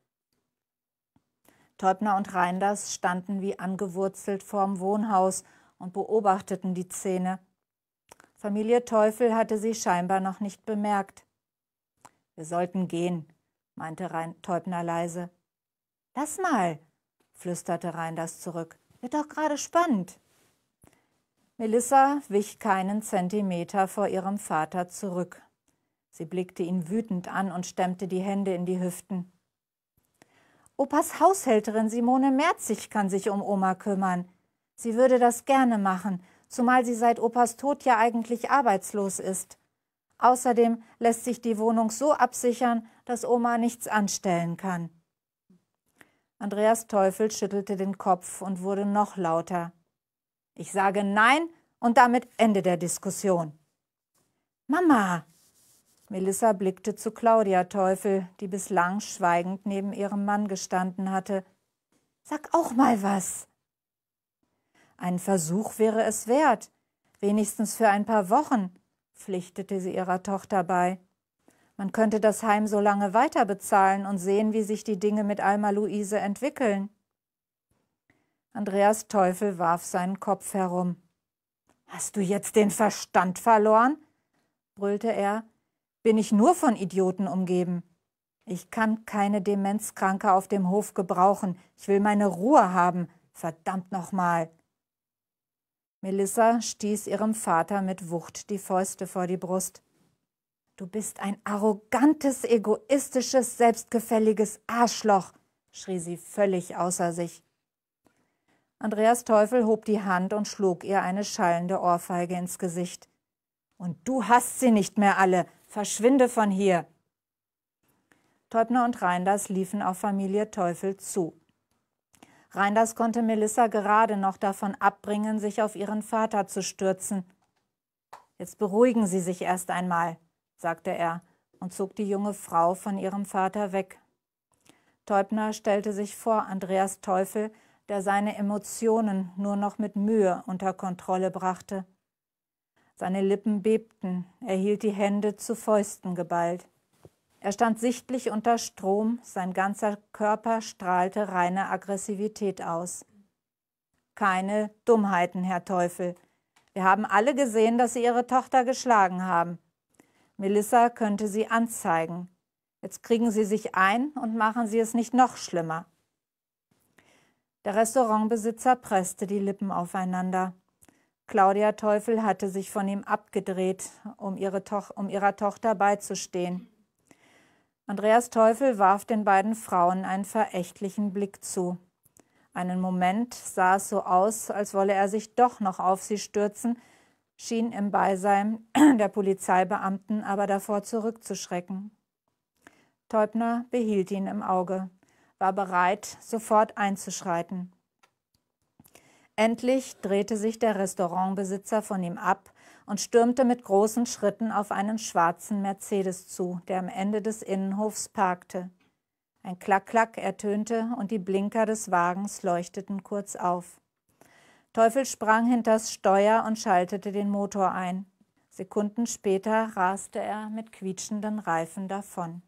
Teubner und Reynders standen wie angewurzelt vorm Wohnhaus und beobachteten die Szene. Familie Teufel hatte sie scheinbar noch nicht bemerkt. »Wir sollten gehen«, meinte Teubner leise. »Lass mal«, flüsterte Reynders zurück. »Wird doch gerade spannend.« Melissa wich keinen Zentimeter vor ihrem Vater zurück. Sie blickte ihn wütend an und stemmte die Hände in die Hüften. »Opas Haushälterin Simone Merzig kann sich um Oma kümmern. Sie würde das gerne machen, zumal sie seit Opas Tod ja eigentlich arbeitslos ist. Außerdem lässt sich die Wohnung so absichern, dass Oma nichts anstellen kann.« Andreas Teufel schüttelte den Kopf und wurde noch lauter. »Ich sage Nein und damit Ende der Diskussion.« »Mama!« Melissa blickte zu Claudia Teufel, die bislang schweigend neben ihrem Mann gestanden hatte. »Sag auch mal was!« »Ein Versuch wäre es wert, wenigstens für ein paar Wochen«, pflichtete sie ihrer Tochter bei. »Man könnte das Heim so lange weiter bezahlen und sehen, wie sich die Dinge mit Alma Luise entwickeln.« Andreas Teufel warf seinen Kopf herum. »Hast du jetzt den Verstand verloren?« brüllte er. »Bin ich nur von Idioten umgeben? Ich kann keine Demenzkranke auf dem Hof gebrauchen. Ich will meine Ruhe haben, verdammt nochmal!« Melissa stieß ihrem Vater mit Wucht die Fäuste vor die Brust. »Du bist ein arrogantes, egoistisches, selbstgefälliges Arschloch«, schrie sie völlig außer sich. Andreas Teufel hob die Hand und schlug ihr eine schallende Ohrfeige ins Gesicht. »Und du hast sie nicht mehr alle. Verschwinde von hier!« Teubner und Reynders liefen auf Familie Teufel zu. Reynders konnte Melissa gerade noch davon abbringen, sich auf ihren Vater zu stürzen. »Jetzt beruhigen Sie sich erst einmal«, sagte er und zog die junge Frau von ihrem Vater weg. Teubner stellte sich vor Andreas Teufel, der seine Emotionen nur noch mit Mühe unter Kontrolle brachte. Seine Lippen bebten, er hielt die Hände zu Fäusten geballt. Er stand sichtlich unter Strom, sein ganzer Körper strahlte reine Aggressivität aus. »Keine Dummheiten, Herr Teufel. Wir haben alle gesehen, dass Sie Ihre Tochter geschlagen haben. Melissa könnte Sie anzeigen. Jetzt kriegen Sie sich ein und machen Sie es nicht noch schlimmer.« Der Restaurantbesitzer presste die Lippen aufeinander. Claudia Teufel hatte sich von ihm abgedreht, um, ihre Toch- um ihrer Tochter beizustehen. Andreas Teufel warf den beiden Frauen einen verächtlichen Blick zu. Einen Moment sah es so aus, als wolle er sich doch noch auf sie stürzen, schien im Beisein der Polizeibeamten aber davor zurückzuschrecken. Teubner behielt ihn im Auge, war bereit, sofort einzuschreiten. Endlich drehte sich der Restaurantbesitzer von ihm ab und stürmte mit großen Schritten auf einen schwarzen Mercedes zu, der am Ende des Innenhofs parkte. Ein Klack-Klack ertönte und die Blinker des Wagens leuchteten kurz auf. Teufel sprang hinters Steuer und schaltete den Motor ein. Sekunden später raste er mit quietschenden Reifen davon.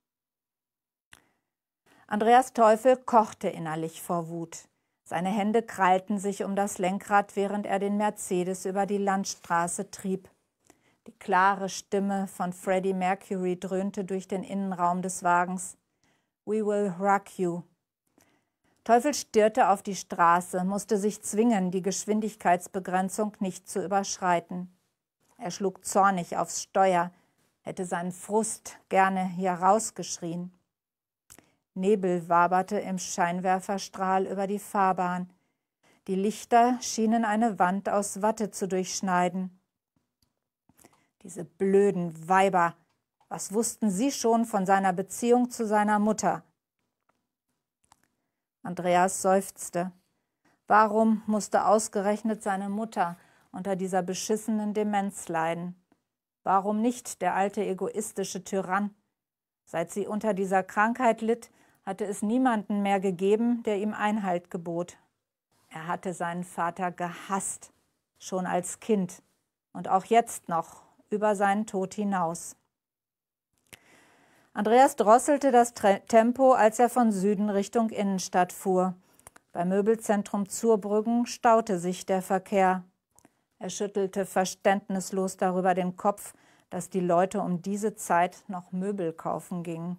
Andreas Teufel kochte innerlich vor Wut. Seine Hände krallten sich um das Lenkrad, während er den Mercedes über die Landstraße trieb. Die klare Stimme von Freddie Mercury dröhnte durch den Innenraum des Wagens. »We will rock you.« Teufel stierte auf die Straße, musste sich zwingen, die Geschwindigkeitsbegrenzung nicht zu überschreiten. Er schlug zornig aufs Steuer, hätte seinen Frust gerne hier rausgeschrien. Nebel waberte im Scheinwerferstrahl über die Fahrbahn. Die Lichter schienen eine Wand aus Watte zu durchschneiden. Diese blöden Weiber, was wussten sie schon von seiner Beziehung zu seiner Mutter? Andreas seufzte. Warum musste ausgerechnet seine Mutter unter dieser beschissenen Demenz leiden? Warum nicht der alte egoistische Tyrann? Seit sie unter dieser Krankheit litt, hatte es niemanden mehr gegeben, der ihm Einhalt gebot. Er hatte seinen Vater gehasst, schon als Kind und auch jetzt noch über seinen Tod hinaus. Andreas drosselte das Tempo, als er von Süden Richtung Innenstadt fuhr. Beim Möbelzentrum Zurbrüggen staute sich der Verkehr. Er schüttelte verständnislos darüber den Kopf, dass die Leute um diese Zeit noch Möbel kaufen gingen.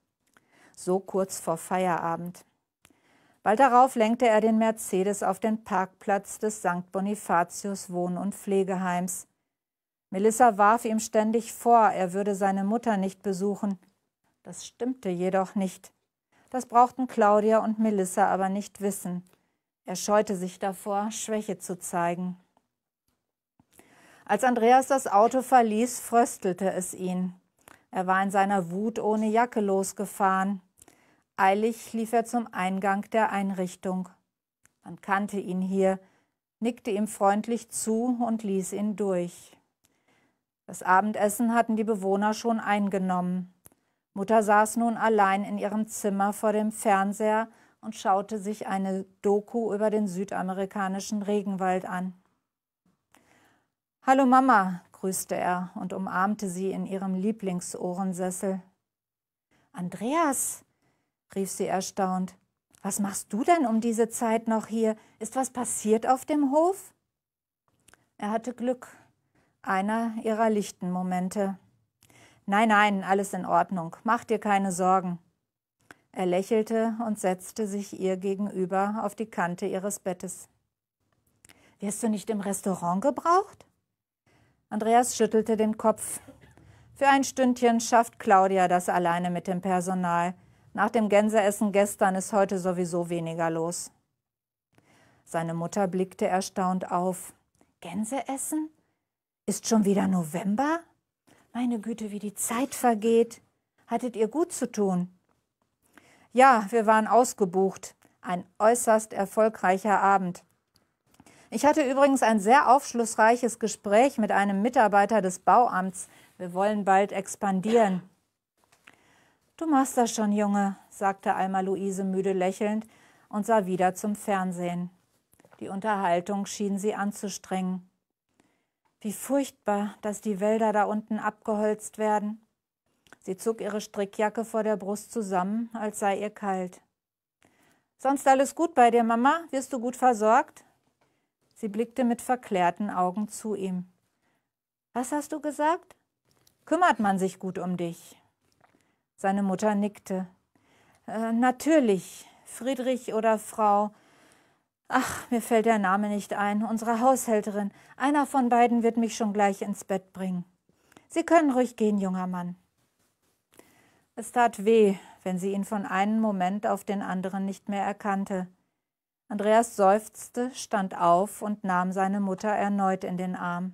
So kurz vor Feierabend. Bald darauf lenkte er den Mercedes auf den Parkplatz des Sankt Bonifatius Wohn- und Pflegeheims. Melissa warf ihm ständig vor, er würde seine Mutter nicht besuchen. Das stimmte jedoch nicht. Das brauchten Claudia und Melissa aber nicht wissen. Er scheute sich davor, Schwäche zu zeigen. Als Andreas das Auto verließ, fröstelte es ihn. Er war in seiner Wut ohne Jacke losgefahren. Eilig lief er zum Eingang der Einrichtung. Man kannte ihn hier, nickte ihm freundlich zu und ließ ihn durch. Das Abendessen hatten die Bewohner schon eingenommen. Mutter saß nun allein in ihrem Zimmer vor dem Fernseher und schaute sich eine Doku über den südamerikanischen Regenwald an. »Hallo Mama«, grüßte er und umarmte sie in ihrem Lieblingsohrensessel. »Andreas«, rief sie erstaunt, »was machst du denn um diese Zeit noch hier? Ist was passiert auf dem Hof?« Er hatte Glück, einer ihrer lichten Momente. »Nein, nein, alles in Ordnung, mach dir keine Sorgen.« Er lächelte und setzte sich ihr gegenüber auf die Kante ihres Bettes. »Wirst du nicht im Restaurant gebraucht?« Andreas schüttelte den Kopf. Für ein Stündchen schafft Claudia das alleine mit dem Personal. Nach dem Gänseessen gestern ist heute sowieso weniger los. Seine Mutter blickte erstaunt auf. »Gänseessen? Ist schon wieder November? Meine Güte, wie die Zeit vergeht. Hattet ihr gut zu tun?« »Ja, wir waren ausgebucht. Ein äußerst erfolgreicher Abend. Ich hatte übrigens ein sehr aufschlussreiches Gespräch mit einem Mitarbeiter des Bauamts. Wir wollen bald expandieren.« »Du machst das schon, Junge«, sagte Alma Luise müde lächelnd und sah wieder zum Fernsehen. Die Unterhaltung schien sie anzustrengen. Wie furchtbar, dass die Wälder da unten abgeholzt werden. Sie zog ihre Strickjacke vor der Brust zusammen, als sei ihr kalt. »Sonst alles gut bei dir, Mama? Wirst du gut versorgt?« Sie blickte mit verklärten Augen zu ihm. »Was hast du gesagt? Kümmert man sich gut um dich?« Seine Mutter nickte. Äh, »Natürlich, Friedrich oder Frau, ach, mir fällt der Name nicht ein, unsere Haushälterin. Einer von beiden wird mich schon gleich ins Bett bringen. Sie können ruhig gehen, junger Mann.« Es tat weh, wenn sie ihn von einem Moment auf den anderen nicht mehr erkannte. Andreas seufzte, stand auf und nahm seine Mutter erneut in den Arm.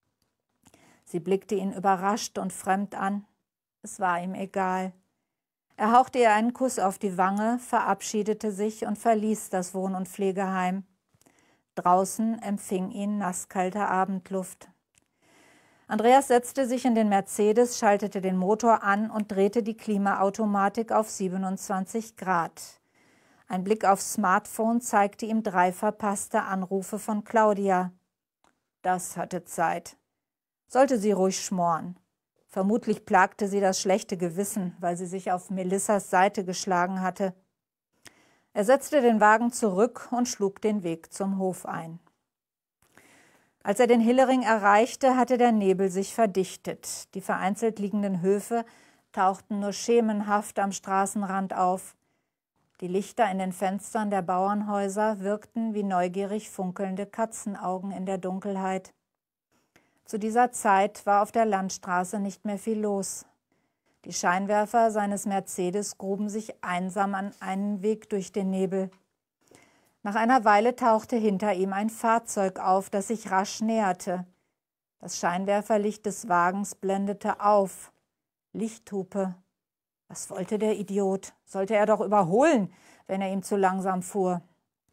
Sie blickte ihn überrascht und fremd an. Es war ihm egal. Er hauchte ihr einen Kuss auf die Wange, verabschiedete sich und verließ das Wohn- und Pflegeheim. Draußen empfing ihn nasskalte Abendluft. Andreas setzte sich in den Mercedes, schaltete den Motor an und drehte die Klimaautomatik auf siebenundzwanzig Grad. Ein Blick aufs Smartphone zeigte ihm drei verpasste Anrufe von Claudia. Das hatte Zeit. Sollte sie ruhig schmoren. Vermutlich plagte sie das schlechte Gewissen, weil sie sich auf Melissas Seite geschlagen hatte. Er setzte den Wagen zurück und schlug den Weg zum Hof ein. Als er den Hillering erreichte, hatte der Nebel sich verdichtet. Die vereinzelt liegenden Höfe tauchten nur schemenhaft am Straßenrand auf. Die Lichter in den Fenstern der Bauernhäuser wirkten wie neugierig funkelnde Katzenaugen in der Dunkelheit. Zu dieser Zeit war auf der Landstraße nicht mehr viel los. Die Scheinwerfer seines Mercedes gruben sich einsam an einen Weg durch den Nebel. Nach einer Weile tauchte hinter ihm ein Fahrzeug auf, das sich rasch näherte. Das Scheinwerferlicht des Wagens blendete auf. Lichthupe. Was wollte der Idiot? Sollte er doch überholen, wenn er ihm zu langsam fuhr.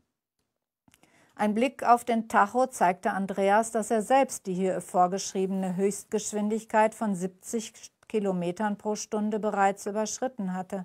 Ein Blick auf den Tacho zeigte Andreas, dass er selbst die hier vorgeschriebene Höchstgeschwindigkeit von siebzig Kilometern pro Stunde bereits überschritten hatte.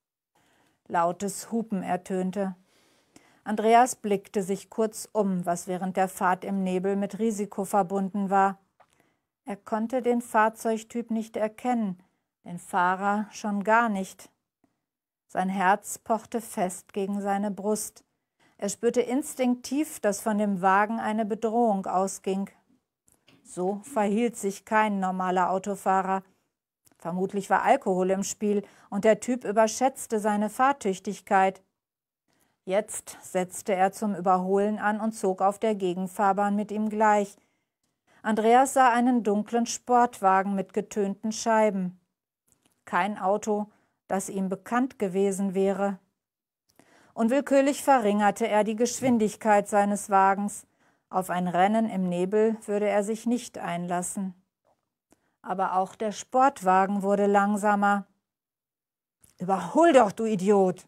Lautes Hupen ertönte. Andreas blickte sich kurz um, was während der Fahrt im Nebel mit Risiko verbunden war. Er konnte den Fahrzeugtyp nicht erkennen, den Fahrer schon gar nicht. Sein Herz pochte fest gegen seine Brust. Er spürte instinktiv, dass von dem Wagen eine Bedrohung ausging. So verhielt sich kein normaler Autofahrer. Vermutlich war Alkohol im Spiel und der Typ überschätzte seine Fahrtüchtigkeit. Jetzt setzte er zum Überholen an und zog auf der Gegenfahrbahn mit ihm gleich. Andreas sah einen dunklen Sportwagen mit getönten Scheiben. Kein Auto, das ihm bekannt gewesen wäre. Unwillkürlich verringerte er die Geschwindigkeit seines Wagens. Auf ein Rennen im Nebel würde er sich nicht einlassen. Aber auch der Sportwagen wurde langsamer. »Überhol doch, du Idiot!«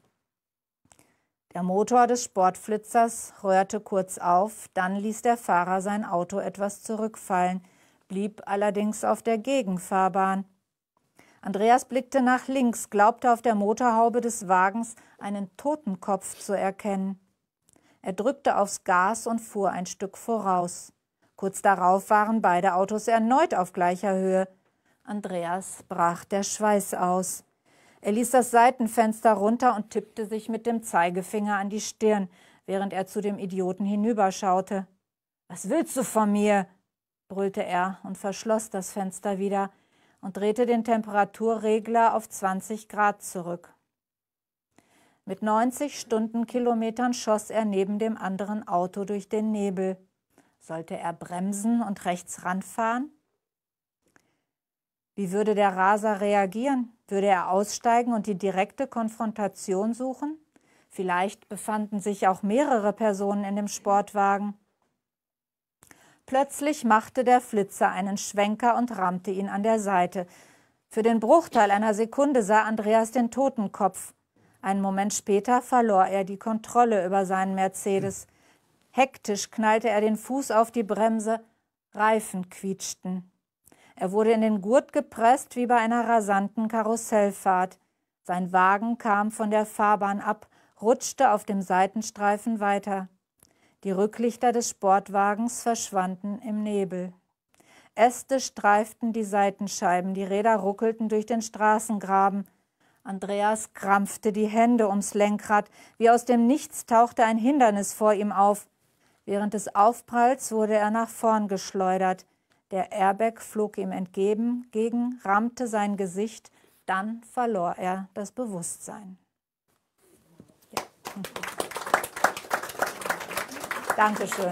Der Motor des Sportflitzers röhrte kurz auf, dann ließ der Fahrer sein Auto etwas zurückfallen, blieb allerdings auf der Gegenfahrbahn. Andreas blickte nach links, glaubte auf der Motorhaube des Wagens einen Totenkopf zu erkennen. Er drückte aufs Gas und fuhr ein Stück voraus. Kurz darauf waren beide Autos erneut auf gleicher Höhe. Andreas brach der Schweiß aus. Er ließ das Seitenfenster runter und tippte sich mit dem Zeigefinger an die Stirn, während er zu dem Idioten hinüberschaute. »Was willst du von mir?« brüllte er und verschloss das Fenster wieder und drehte den Temperaturregler auf zwanzig Grad zurück. Mit neunzig Stundenkilometern schoss er neben dem anderen Auto durch den Nebel. Sollte er bremsen und rechts ranfahren? Wie würde der Raser reagieren? Würde er aussteigen und die direkte Konfrontation suchen? Vielleicht befanden sich auch mehrere Personen in dem Sportwagen. Plötzlich machte der Flitzer einen Schwenker und rammte ihn an der Seite. Für den Bruchteil einer Sekunde sah Andreas den Totenkopf. Einen Moment später verlor er die Kontrolle über seinen Mercedes. Hektisch knallte er den Fuß auf die Bremse. Reifen quietschten. Er wurde in den Gurt gepresst wie bei einer rasanten Karussellfahrt. Sein Wagen kam von der Fahrbahn ab, rutschte auf dem Seitenstreifen weiter. Die Rücklichter des Sportwagens verschwanden im Nebel. Äste streiften die Seitenscheiben, die Räder ruckelten durch den Straßengraben. Andreas krampfte die Hände ums Lenkrad. Wie aus dem Nichts tauchte ein Hindernis vor ihm auf. Während des Aufpralls wurde er nach vorn geschleudert. Der Airbag flog ihm entgegen, gegen, rammte sein Gesicht. Dann verlor er das Bewusstsein. Ja. Dankeschön.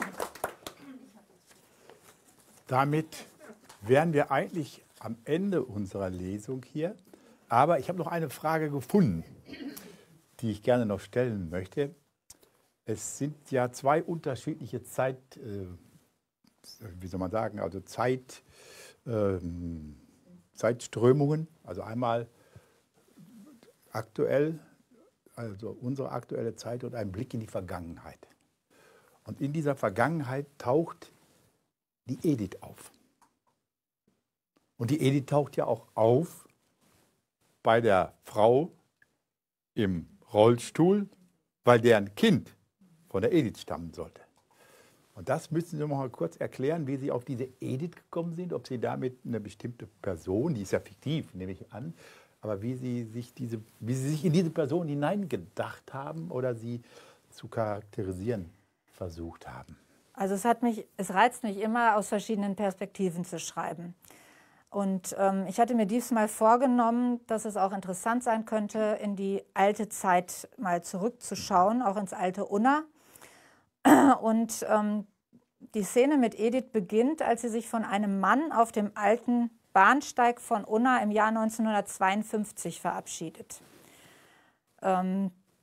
Damit wären wir eigentlich am Ende unserer Lesung hier. Aber ich habe noch eine Frage gefunden, die ich gerne noch stellen möchte. Es sind ja zwei unterschiedliche Zeit, äh, wie soll man sagen, also Zeit, äh, Zeitströmungen. Also einmal aktuell, also unsere aktuelle Zeit und ein Blick in die Vergangenheit. Und in dieser Vergangenheit taucht die Edith auf. Und die Edith taucht ja auch auf bei der Frau im Rollstuhl, weil deren Kind von der Edith stammen sollte. Und das müssen Sie noch mal kurz erklären, wie Sie auf diese Edith gekommen sind, ob Sie damit eine bestimmte Person, die ist ja fiktiv, nehme ich an, aber wie Sie sich, diese, wie Sie sich in diese Person hineingedacht haben oder sie zu charakterisieren versucht haben. Also es hat mich, es reizt mich immer, aus verschiedenen Perspektiven zu schreiben. Und ähm, ich hatte mir diesmal vorgenommen, dass es auch interessant sein könnte, in die alte Zeit mal zurückzuschauen, auch ins alte Unna. Und ähm, die Szene mit Edith beginnt, als sie sich von einem Mann auf dem alten Bahnsteig von Unna im Jahr neunzehnhundertzweiundfünfzig verabschiedet. Ähm,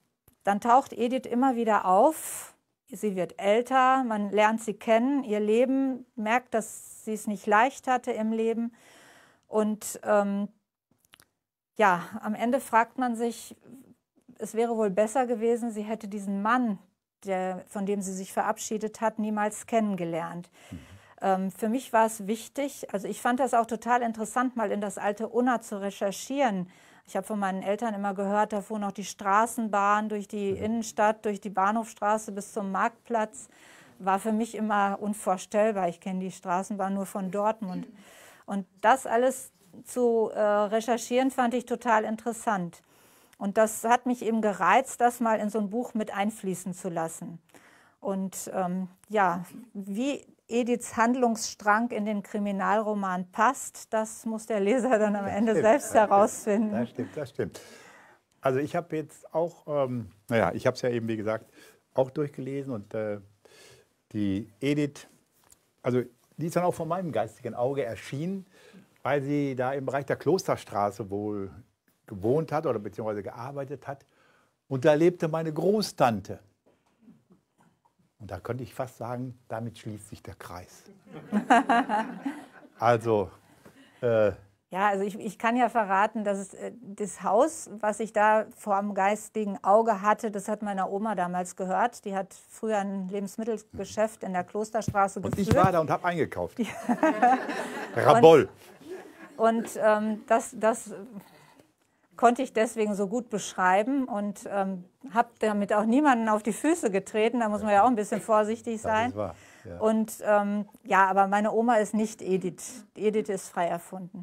dann taucht Edith immer wieder auf. Sie wird älter, man lernt sie kennen, ihr Leben, merkt, dass sie es nicht leicht hatte im Leben. Und ähm, ja, am Ende fragt man sich, es wäre wohl besser gewesen, sie hätte diesen Mann, der, von dem sie sich verabschiedet hat, niemals kennengelernt. Mhm. Ähm, für mich war es wichtig, also ich fand das auch total interessant, mal in das alte Unna zu recherchieren. Ich habe von meinen Eltern immer gehört, da fuhr noch die Straßenbahn durch die Innenstadt, durch die Bahnhofstraße bis zum Marktplatz. War für mich immer unvorstellbar. Ich kenne die Straßenbahn nur von Dortmund. Und das alles zu äh, recherchieren, fand ich total interessant. Und das hat mich eben gereizt, das mal in so ein Buch mit einfließen zu lassen. Und ähm, ja, wie Ediths Handlungsstrang in den Kriminalroman passt, das muss der Leser dann am Ende selbst herausfinden. Das stimmt, das stimmt. Also ich habe jetzt auch, ähm, naja, ich habe es ja eben, wie gesagt, auch durchgelesen und äh, die Edith, also die ist dann auch von meinem geistigen Auge erschienen, weil sie da im Bereich der Klosterstraße wohl gewohnt hat oder beziehungsweise gearbeitet hat. Und da lebte meine Großtante. Und da könnte ich fast sagen, damit schließt sich der Kreis. Also. Äh, ja, also ich, ich kann ja verraten, dass es, äh, das Haus, was ich da vor dem geistigen Auge hatte, das hat meiner Oma damals gehört. Die hat früher ein Lebensmittelgeschäft in der Klosterstraße und geführt. Und ich war da und habe eingekauft. Raboll. Und, und ähm, das, das konnte ich deswegen so gut beschreiben und ähm, habe damit auch niemanden auf die Füße getreten. Da muss man ja auch ein bisschen vorsichtig sein. Das ist wahr, ja. Und ähm, ja, aber meine Oma ist nicht Edith. Edith ist frei erfunden.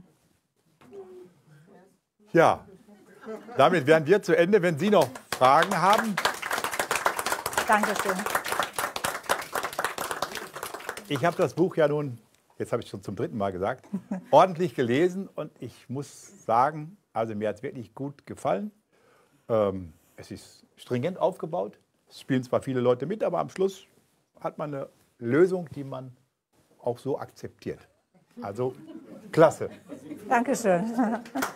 Ja, damit wären wir zu Ende. Wenn Sie noch Fragen haben. Dankeschön. Ich habe das Buch ja nun, jetzt habe ich schon zum dritten Mal gesagt, ordentlich gelesen und ich muss sagen, also mir hat es wirklich gut gefallen. Ähm, es ist stringent aufgebaut. Es spielen zwar viele Leute mit, aber am Schluss hat man eine Lösung, die man auch so akzeptiert. Also klasse. Dankeschön.